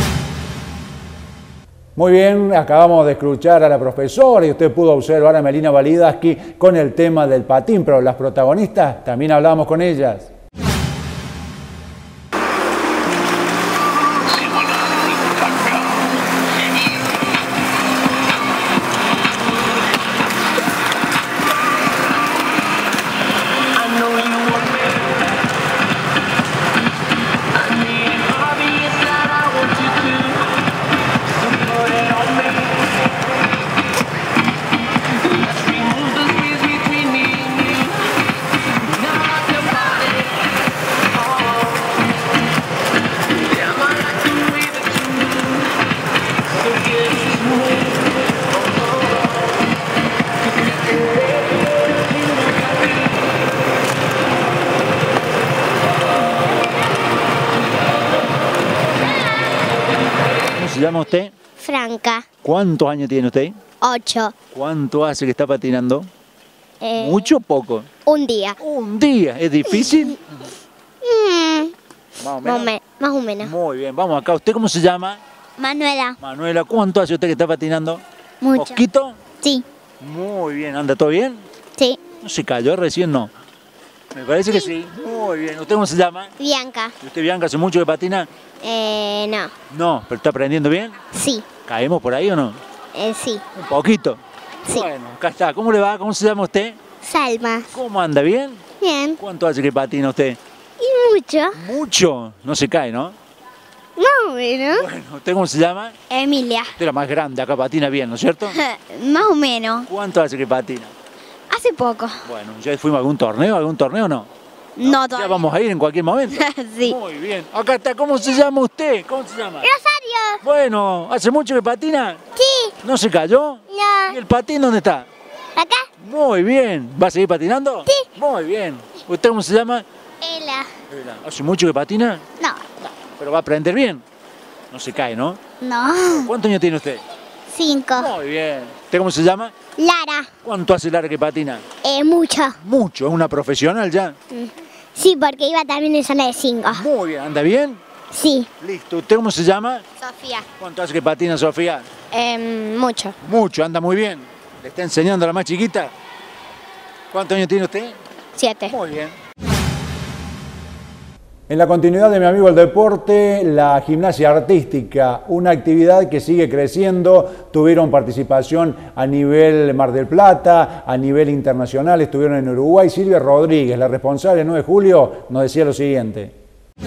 Muy bien, acabamos de escuchar a la profesora y usted pudo observar a Melina Validaski con el tema del patín, pero las protagonistas también hablamos con ellas. ¿Se llama usted? Franca. ¿Cuántos años tiene usted? 8. ¿Cuánto hace que está patinando? ¿Mucho o poco? Un día. ¿Un día? ¿Es difícil? Más o menos. Más o menos. Muy bien, vamos acá. ¿Usted cómo se llama? Manuela. Manuela, ¿cuánto hace usted que está patinando? Mucho. ¿Poquito? Sí. Muy bien, ¿anda todo bien? Sí. ¿No se cayó recién? No. Me parece que sí. Muy bien. ¿Usted cómo se llama? Bianca. ¿Y usted, Bianca, hace mucho que patina? No. No, pero ¿está aprendiendo bien? Sí. ¿Caemos por ahí o no? Sí. Un poquito. Sí. Bueno, acá está. ¿Cómo le va? ¿Cómo se llama usted? Salma. ¿Cómo anda? ¿Bien? Bien. ¿Cuánto hace que patina usted? Y mucho. Mucho. No se cae, ¿no? Más o menos. Bueno, ¿usted cómo se llama? Emilia. Usted es la más grande, acá patina bien, ¿no es cierto? Más o menos. ¿Cuánto hace que patina? Hace poco. Bueno, ¿ya fuimos a algún torneo? ¿Algún torneo o no? No, ¿Ya vamos a ir en cualquier momento? Sí. Muy bien. Acá está. ¿Cómo se llama usted? ¿Cómo se llama? Rosario. Bueno, ¿hace mucho que patina? Sí. ¿No se cayó? No. ¿Y el patín dónde está? ¿Acá? Muy bien. ¿Va a seguir patinando? Sí. Muy bien. ¿Usted cómo se llama? Ela. ¿Hace mucho que patina? No. ¿Pero va a aprender bien? No se cae, ¿no? No. ¿Cuántos años tiene usted? 5. Muy bien. ¿Usted cómo se llama? Lara. ¿Cuánto hace Lara que patina? Mucho. Mucho. ¿Es una profesional ya? Sí, porque iba también en zona de 5. Muy bien. ¿Anda bien? Sí. Listo. ¿Usted cómo se llama? Sofía. ¿Cuánto hace que patina, Sofía? Mucho. Mucho. ¿Anda muy bien? ¿Le está enseñando a la más chiquita? ¿Cuántos años tiene usted? 7. Muy bien. En la continuidad de Mi Amigo el Deporte, la gimnasia artística, una actividad que sigue creciendo. Tuvieron participación a nivel Mar del Plata, a nivel internacional, estuvieron en Uruguay. Silvia Rodríguez, la responsable del 9 de julio, nos decía lo siguiente.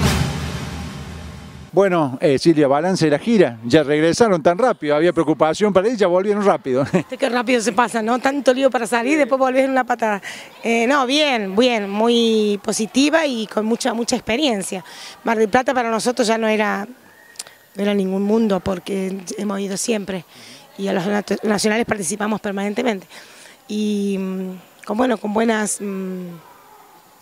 Bueno, Silvia, balance de la gira. Ya regresaron tan rápido, había preocupación para ellos, ya volvieron rápido. Qué rápido se pasa, ¿no? Tanto lío para salir y después volver en una patada. No, bien, muy positiva y con mucha experiencia. Mar del Plata para nosotros ya no era ningún mundo porque hemos ido siempre y a los nacionales participamos permanentemente. Y con buenas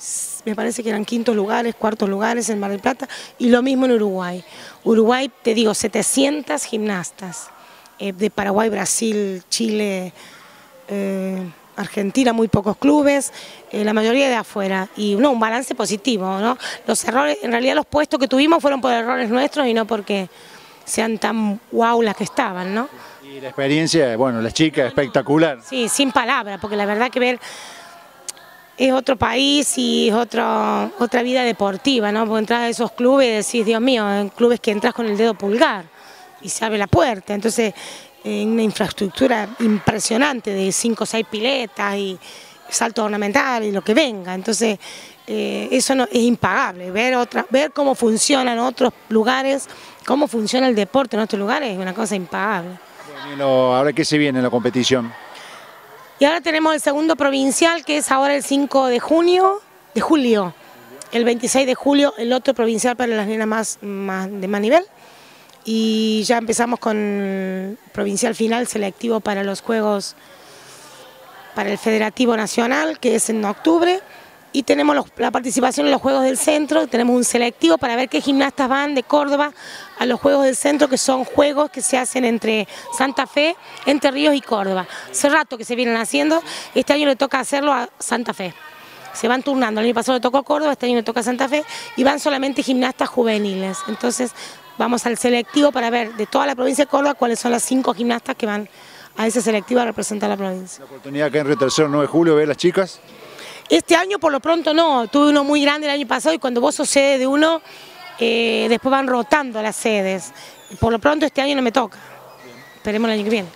me parece que eran quintos lugares, cuartos lugares en Mar del Plata, y lo mismo en Uruguay. Uruguay, te digo, 700 gimnastas, de Paraguay, Brasil, Chile, Argentina, muy pocos clubes, la mayoría de afuera, y no, un balance positivo, ¿no? Los errores, en realidad los puestos que tuvimos fueron por errores nuestros y no porque sean tan guau las que estaban, ¿no? Y la experiencia, bueno, las chicas, espectacular. Sí, sin palabras, porque la verdad que ver es otro país y es otra vida deportiva, ¿no? Porque entras a esos clubes y decís, Dios mío, en clubes que entras con el dedo pulgar y se abre la puerta, entonces una infraestructura impresionante de 5 o 6 piletas y salto ornamental y lo que venga, entonces eso no, es impagable, ver cómo funciona en otros lugares, cómo funciona el deporte en otros lugares es una cosa impagable. Bueno, ¿ahora qué se viene en la competición? Y ahora tenemos el segundo provincial, que es ahora el 5 de julio, el 26 de julio el otro provincial para las nenas de más nivel, y ya empezamos con el provincial final selectivo para los Juegos, para el Federativo Nacional, que es en octubre, y tenemos la participación en los Juegos del Centro, tenemos un selectivo para ver qué gimnastas van de Córdoba a los Juegos del Centro, que son juegos que se hacen entre Santa Fe, Entre Ríos y Córdoba. Hace rato que se vienen haciendo, este año le toca hacerlo a Santa Fe. Se van turnando, el año pasado le tocó a Córdoba, este año le toca a Santa Fe, y van solamente gimnastas juveniles. Entonces vamos al selectivo para ver de toda la provincia de Córdoba cuáles son las 5 gimnastas que van a ese selectivo a representar a la provincia. ¿La oportunidad acá en Río Tercero, 9 de julio, ver las chicas? Este año por lo pronto no, tuve uno muy grande el año pasado y cuando vos sos sede de uno, después van rotando las sedes. Por lo pronto este año no me toca, esperemos el año que viene.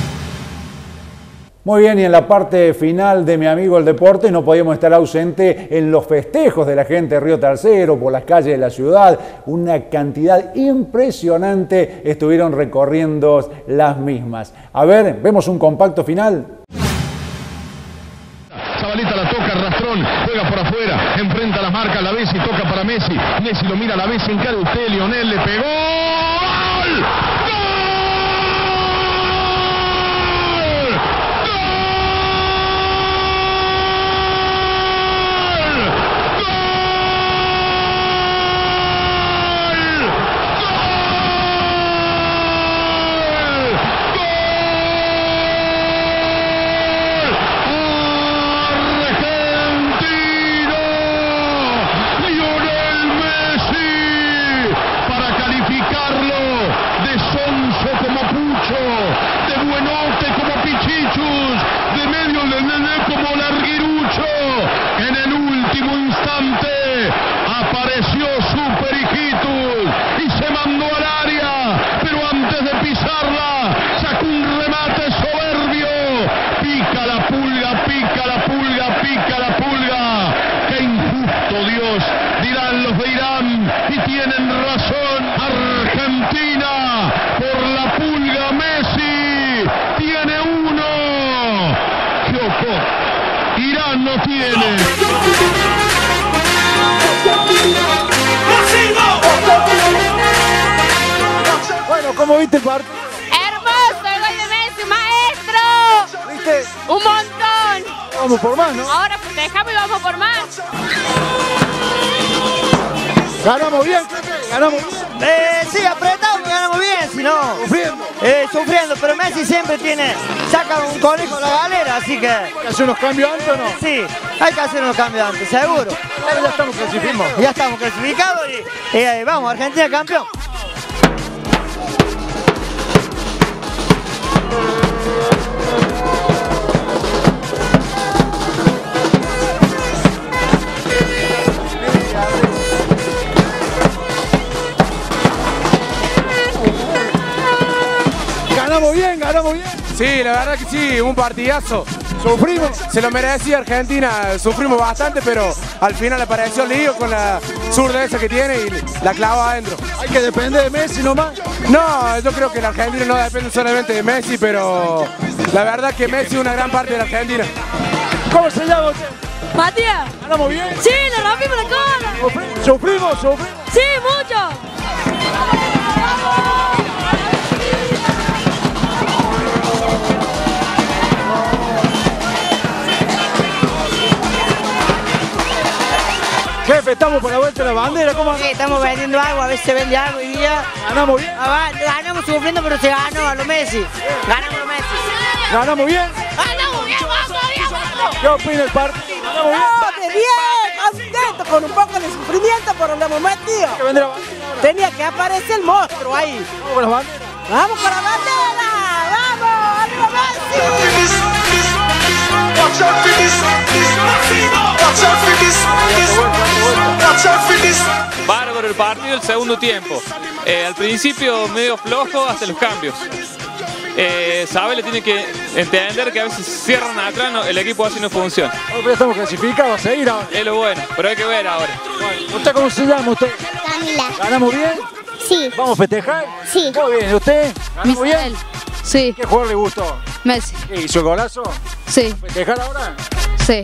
Muy bien, y en la parte final de Mi Amigo el Deporte no podíamos estar ausente en los festejos de la gente de Río Tercero por las calles de la ciudad. Una cantidad impresionante estuvieron recorriendo las mismas. A ver, vemos un compacto final. Zabaleta la toca, Rastrón, juega por afuera, enfrenta las marcas, la Bessi, toca para Messi, Messi lo mira, la Bessi encara usted, Lionel le pegó, ¡gol! ¿Cómo viste el partido? ¡Hermoso! ¡El gol de Messi, maestro! ¿Viste? ¡Un montón! Vamos por más, ¿no? Ahora festejamos y vamos por más. Ganamos bien, ganamos bien. Sí, apretamos y ganamos bien, si no. Sufriendo. Sufriendo, pero Messi siempre saca un conejo a la galera, así que. ¿Hay que hacer unos cambios antes o no? Sí, hay que hacer unos cambios antes, seguro. Pero ya estamos clasificados. Ya estamos clasificados y vamos, Argentina campeón. Ganamos bien. Sí, la verdad que sí, un partidazo. Sufrimos. Se lo merecía Argentina, sufrimos bastante, pero al final apareció Lío con la zurda esa que tiene y la clavó adentro. ¿Hay que depender de Messi nomás? No, yo creo que el argentino no depende solamente de Messi, pero la verdad que Messi es una gran parte de la Argentina. ¿Cómo se llama usted? Matías. ¿Ganamos bien? Sí, nos rompimos la cola. ¿Sufrimos? Sí, mucho. estamos por la vuelta de la bandera, ¿cómo andamos? Sí, estamos vendiendo algo, a veces se vende algo hoy día. ¿Ganamos bien? Ganamos sufriendo, pero se ganó a los Messi. Ganamos a los Messi. ¿Ganamos bien? ¡Ganamos bien, vamos! ¿Qué opina el partido? ¿Ganamos bien? ¡Oh, qué bien! Contento, con un poco de sufrimiento por donde hemos metido. ¿Qué vendrá? Tenía que aparecer el monstruo ahí. Vamos con las banderas. ¡Vamos con la bandera! ¡Vamos! ¡Arriba Messi! Bárbaro el partido, el segundo tiempo. Al principio medio flojo hasta los cambios. Sabe, le tiene que entender que a veces cierran atrás, el equipo así no funciona. Pero estamos clasificados a seguir ahora. Es lo bueno, pero hay que ver ahora. ¿Usted cómo se llama usted? Camila. ¿Ganamos bien? Sí. ¿Vamos a festejar? Sí. Muy bien, ¿y usted? ¿Ganamos bien? Sí. ¿Qué jugador le gustó? Messi. ¿Qué, hizo el golazo? Sí. ¿Festejar ahora? Sí.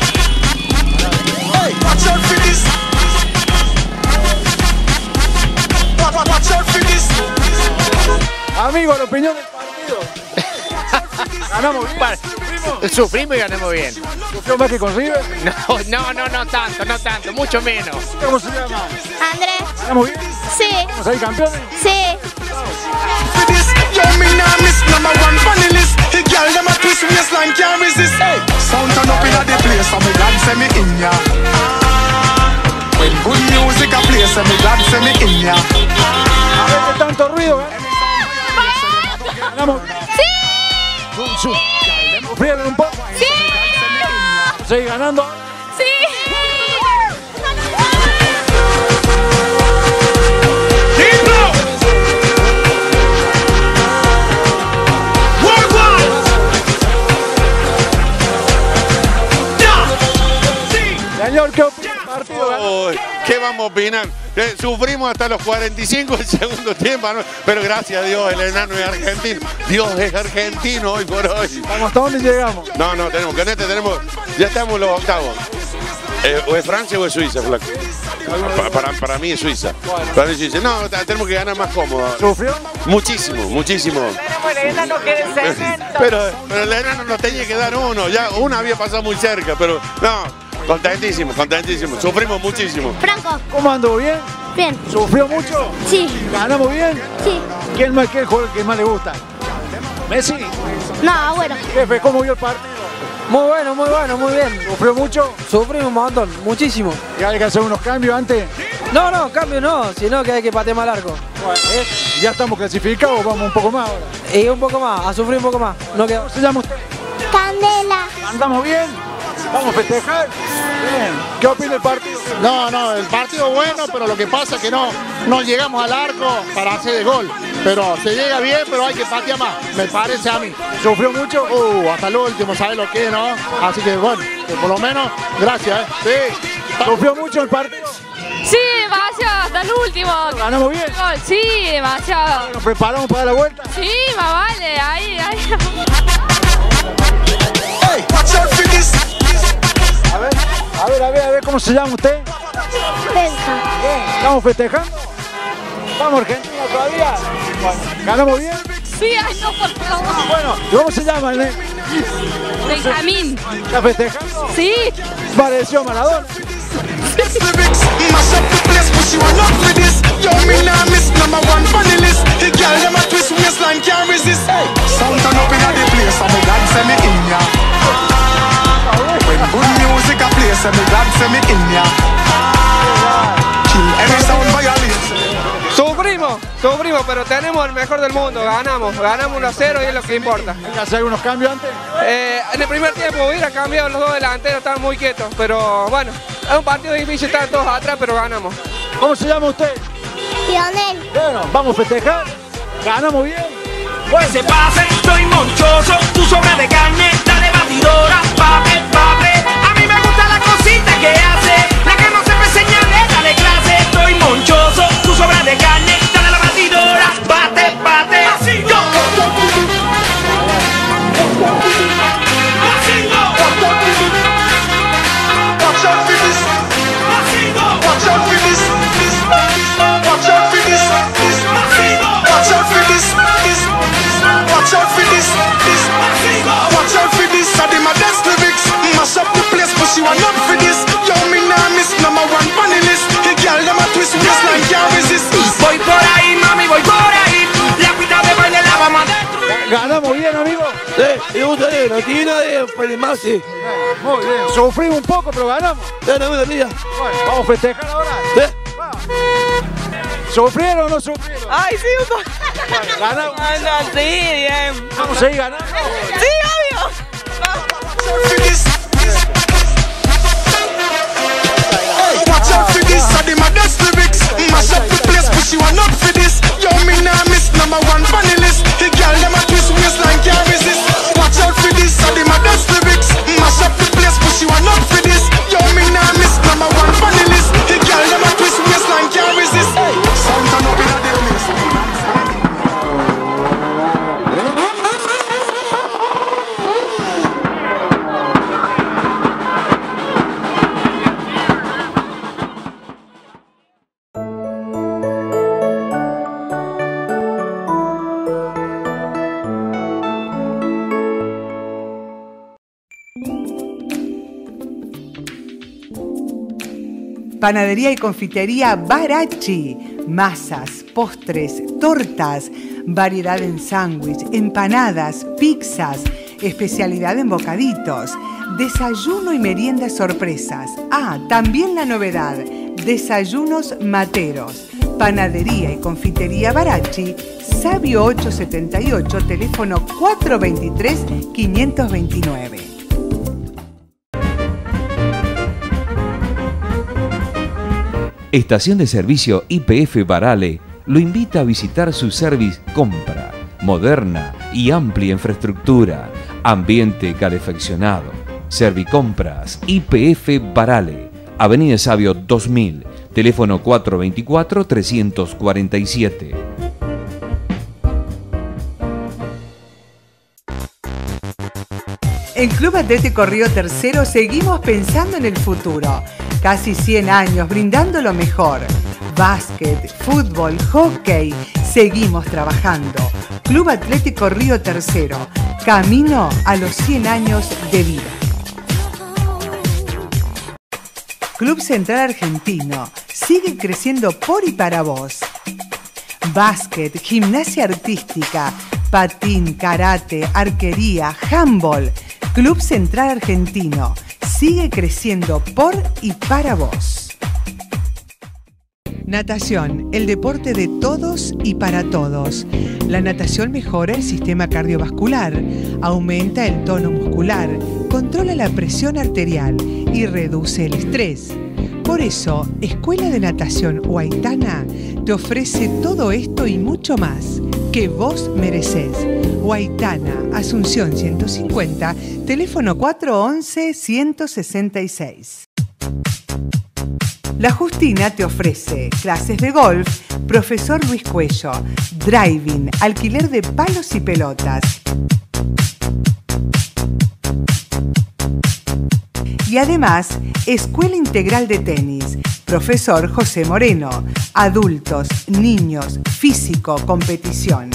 Amigo, la opinión del partido. ¿Ganamos bien? Sufrimos y ganamos bien. ¿Sufrió más que con River? No tanto, mucho menos. ¿Cómo se llama? Andrés. ¿Ganamos bien? Sí. ¿Vamos a ir campeones? Sí. A ver qué tanto ruido, ¿eh? ¿Ganamos? ¡Sí! ¿Sufrieron un poco? ¡Sí! ¿Seguir ganando? ¡Sí! Señor, ¿qué opina del partido? ¿Qué vamos a opinar? Sufrimos hasta los 45 del segundo tiempo, ¿no? Pero gracias a Dios, el enano es argentino. Dios es argentino hoy por hoy. ¿Hasta dónde llegamos? No, tenemos, con este tenemos, ya estamos en los octavos. O es Francia o es Suiza, flaco. Para mí es Suiza. Para mí es Suiza. No, tenemos que ganar más cómodo. ¿Sufrió? Muchísimo. Pero el enano nos tenía que dar uno. Ya uno había pasado muy cerca, pero no. Contentísimo. Sufrimos muchísimo. Franco. ¿Cómo anduvo? ¿Bien? Bien. ¿Sufrió mucho? Sí. ¿Ganamos bien? Sí. ¿Quién es el jugador que más le gusta? ¿Messi? No, bueno. Jefe, ¿cómo vio el partido? Muy bueno, muy bien. ¿Sufrió mucho? Sufrimos un montón, muchísimo. ¿Y hay que hacer unos cambios antes? No, cambio no, sino que hay que patear más largo. ¿Ya estamos clasificados o vamos un poco más ahora? Y un poco más, a sufrir un poco más. ¿Cómo se llama usted? Candela. ¿Andamos bien? ¿Vamos a festejar? Bien. ¿Qué opina el partido? No, el partido bueno, pero lo que pasa es que no llegamos al arco para hacer el gol. Pero se llega bien, pero hay que patear más, me parece a mí. ¿Sufrió mucho? Hasta el último, ¿sabes lo que es, no? Así que bueno, por lo menos, gracias, Sí. ¿Sufrió mucho el partido? Sí, demasiado, hasta el último. ¿Ganamos bien? Sí, demasiado. ¿Nos preparamos para la vuelta? Sí, más vale, ahí. A ver, ¿cómo se llama usted? Benja. ¿Estamos festejando? ¿Vamos Argentina todavía? Bueno, ¿ganamos bien? Sí, ay no, por favor. Bueno, ¿y cómo se llama el Benjamín. ¿Está festejando? Sí. Pareció Maradona. Sufrimos, pero tenemos el mejor del mundo, ganamos 1-0 y es lo que importa. ¿Hay que hacer algunos cambios antes? En el primer tiempo hubiera cambiado los dos delanteros, estaban muy quietos, pero bueno, es un partido difícil, están todos atrás, pero ganamos. ¿Cómo se llama usted? Lionel. Bueno, vamos a festejar, ganamos bien. Pues se pase, estoy monchoso, tu sobra de carne, dale batidora, pape. A mí me gusta la cosita que hace, la que no se me señale, dale clase, estoy monchoso, tu sobra de carne, dale la batidora, bate, así yo. Watch out for this, I did my best lyrics. Mash up the place, but she want up for this. Yo, me nah ¿Ganamos bien, amigo? Sí, me gusta bien, no tiene nadie más, sí. Muy bien, sufrimos un poco, pero ganamos. Ganamos la liga. Bueno, ¿vamos a festejar ahora? Sí. ¿Sufrieron o no sufrieron? Ay, sí, un poco. Bueno, ganamos. Sí, bien. ¿Vamos a seguir ganando? Sí, obvio. Watch out for this, I did my best lyrics. Mash up the place, but you are not for this. Yo, me nah miss #1 funny list. The girl them a twist waistline can't resist. Watch out for this, I did my best lyrics. Mash up the place, but you are not for this. Yo, me nah miss #1 funny list. The girl them a twist waistline can't resist. Sound turn up in a day mix. Panadería y confitería Barachi. Masas, postres, tortas, variedad en sándwich, empanadas, pizzas, especialidad en bocaditos, desayuno y meriendas sorpresas. Ah, también la novedad, desayunos materos. Panadería y confitería Barachi, Sabio 878, teléfono 423-529. Estación de servicio YPF Barale lo invita a visitar su service compra, moderna y amplia infraestructura, ambiente calefaccionado. Servicompras YPF Barale, Avenida Sabio 2000, teléfono 424-347. En Club Atlético Río Tercero seguimos pensando en el futuro. Casi 100 años brindando lo mejor. Básquet, fútbol, hockey. Seguimos trabajando. Club Atlético Río Tercero. Camino a los 100 años de vida. Club Central Argentino. Sigue creciendo por y para vos. Básquet, gimnasia artística, patín, karate, arquería, handball. Club Central Argentino. Sigue creciendo por y para vos. Natación, el deporte de todos y para todos. La natación mejora el sistema cardiovascular, aumenta el tono muscular, controla la presión arterial y reduce el estrés. Por eso, Escuela de Natación Huaytana te ofrece todo esto y mucho más que vos merecés. Huaytana, Asunción 150, teléfono 411-166. La Justina te ofrece clases de golf, profesor Luis Cuello, driving, alquiler de palos y pelotas. Y además, Escuela Integral de Tenis, profesor José Moreno, adultos, niños, físico, competición.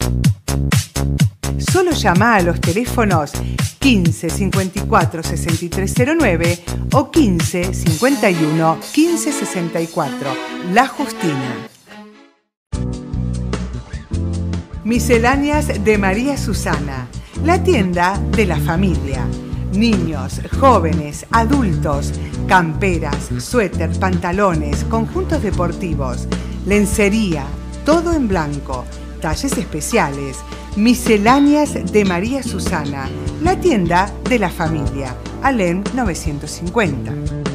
Solo llama a los teléfonos 15 54 6309 o 15 51 15 64. La Justina. Misceláneas de María Susana, la tienda de la familia. Niños, jóvenes, adultos, camperas, suéter, pantalones, conjuntos deportivos, lencería, todo en blanco, talles especiales. Misceláneas de María Susana, la tienda de la familia. Alem 950.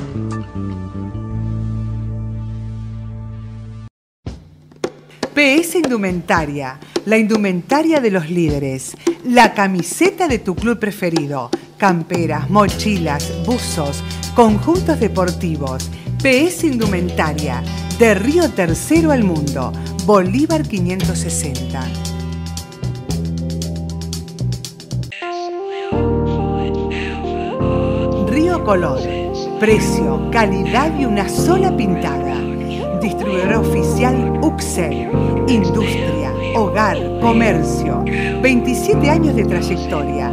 PS Indumentaria, la indumentaria de los líderes, la camiseta de tu club preferido, camperas, mochilas, buzos, conjuntos deportivos. PS Indumentaria, de Río Tercero al mundo, Bolívar 560. Río Color, precio, calidad y una sola pintada. Distribuidor oficial Uxel, industria, hogar, comercio, 27 años de trayectoria.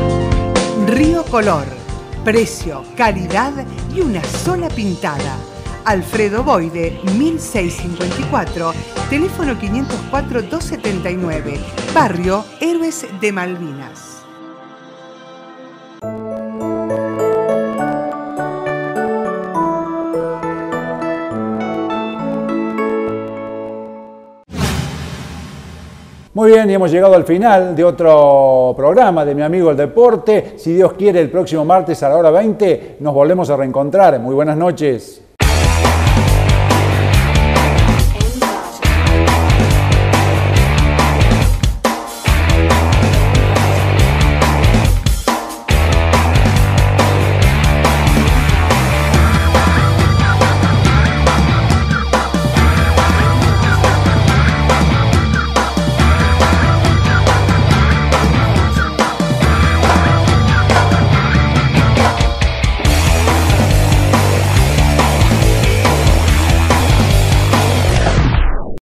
Río Color, precio, calidad y una sola pintada. Alfredo Boide, 1654, teléfono 504-279, barrio Héroes de Malvinas. Muy bien, y hemos llegado al final de otro programa de Mi Amigo el Deporte. Si Dios quiere, el próximo martes a la hora 20 nos volvemos a reencontrar. Muy buenas noches.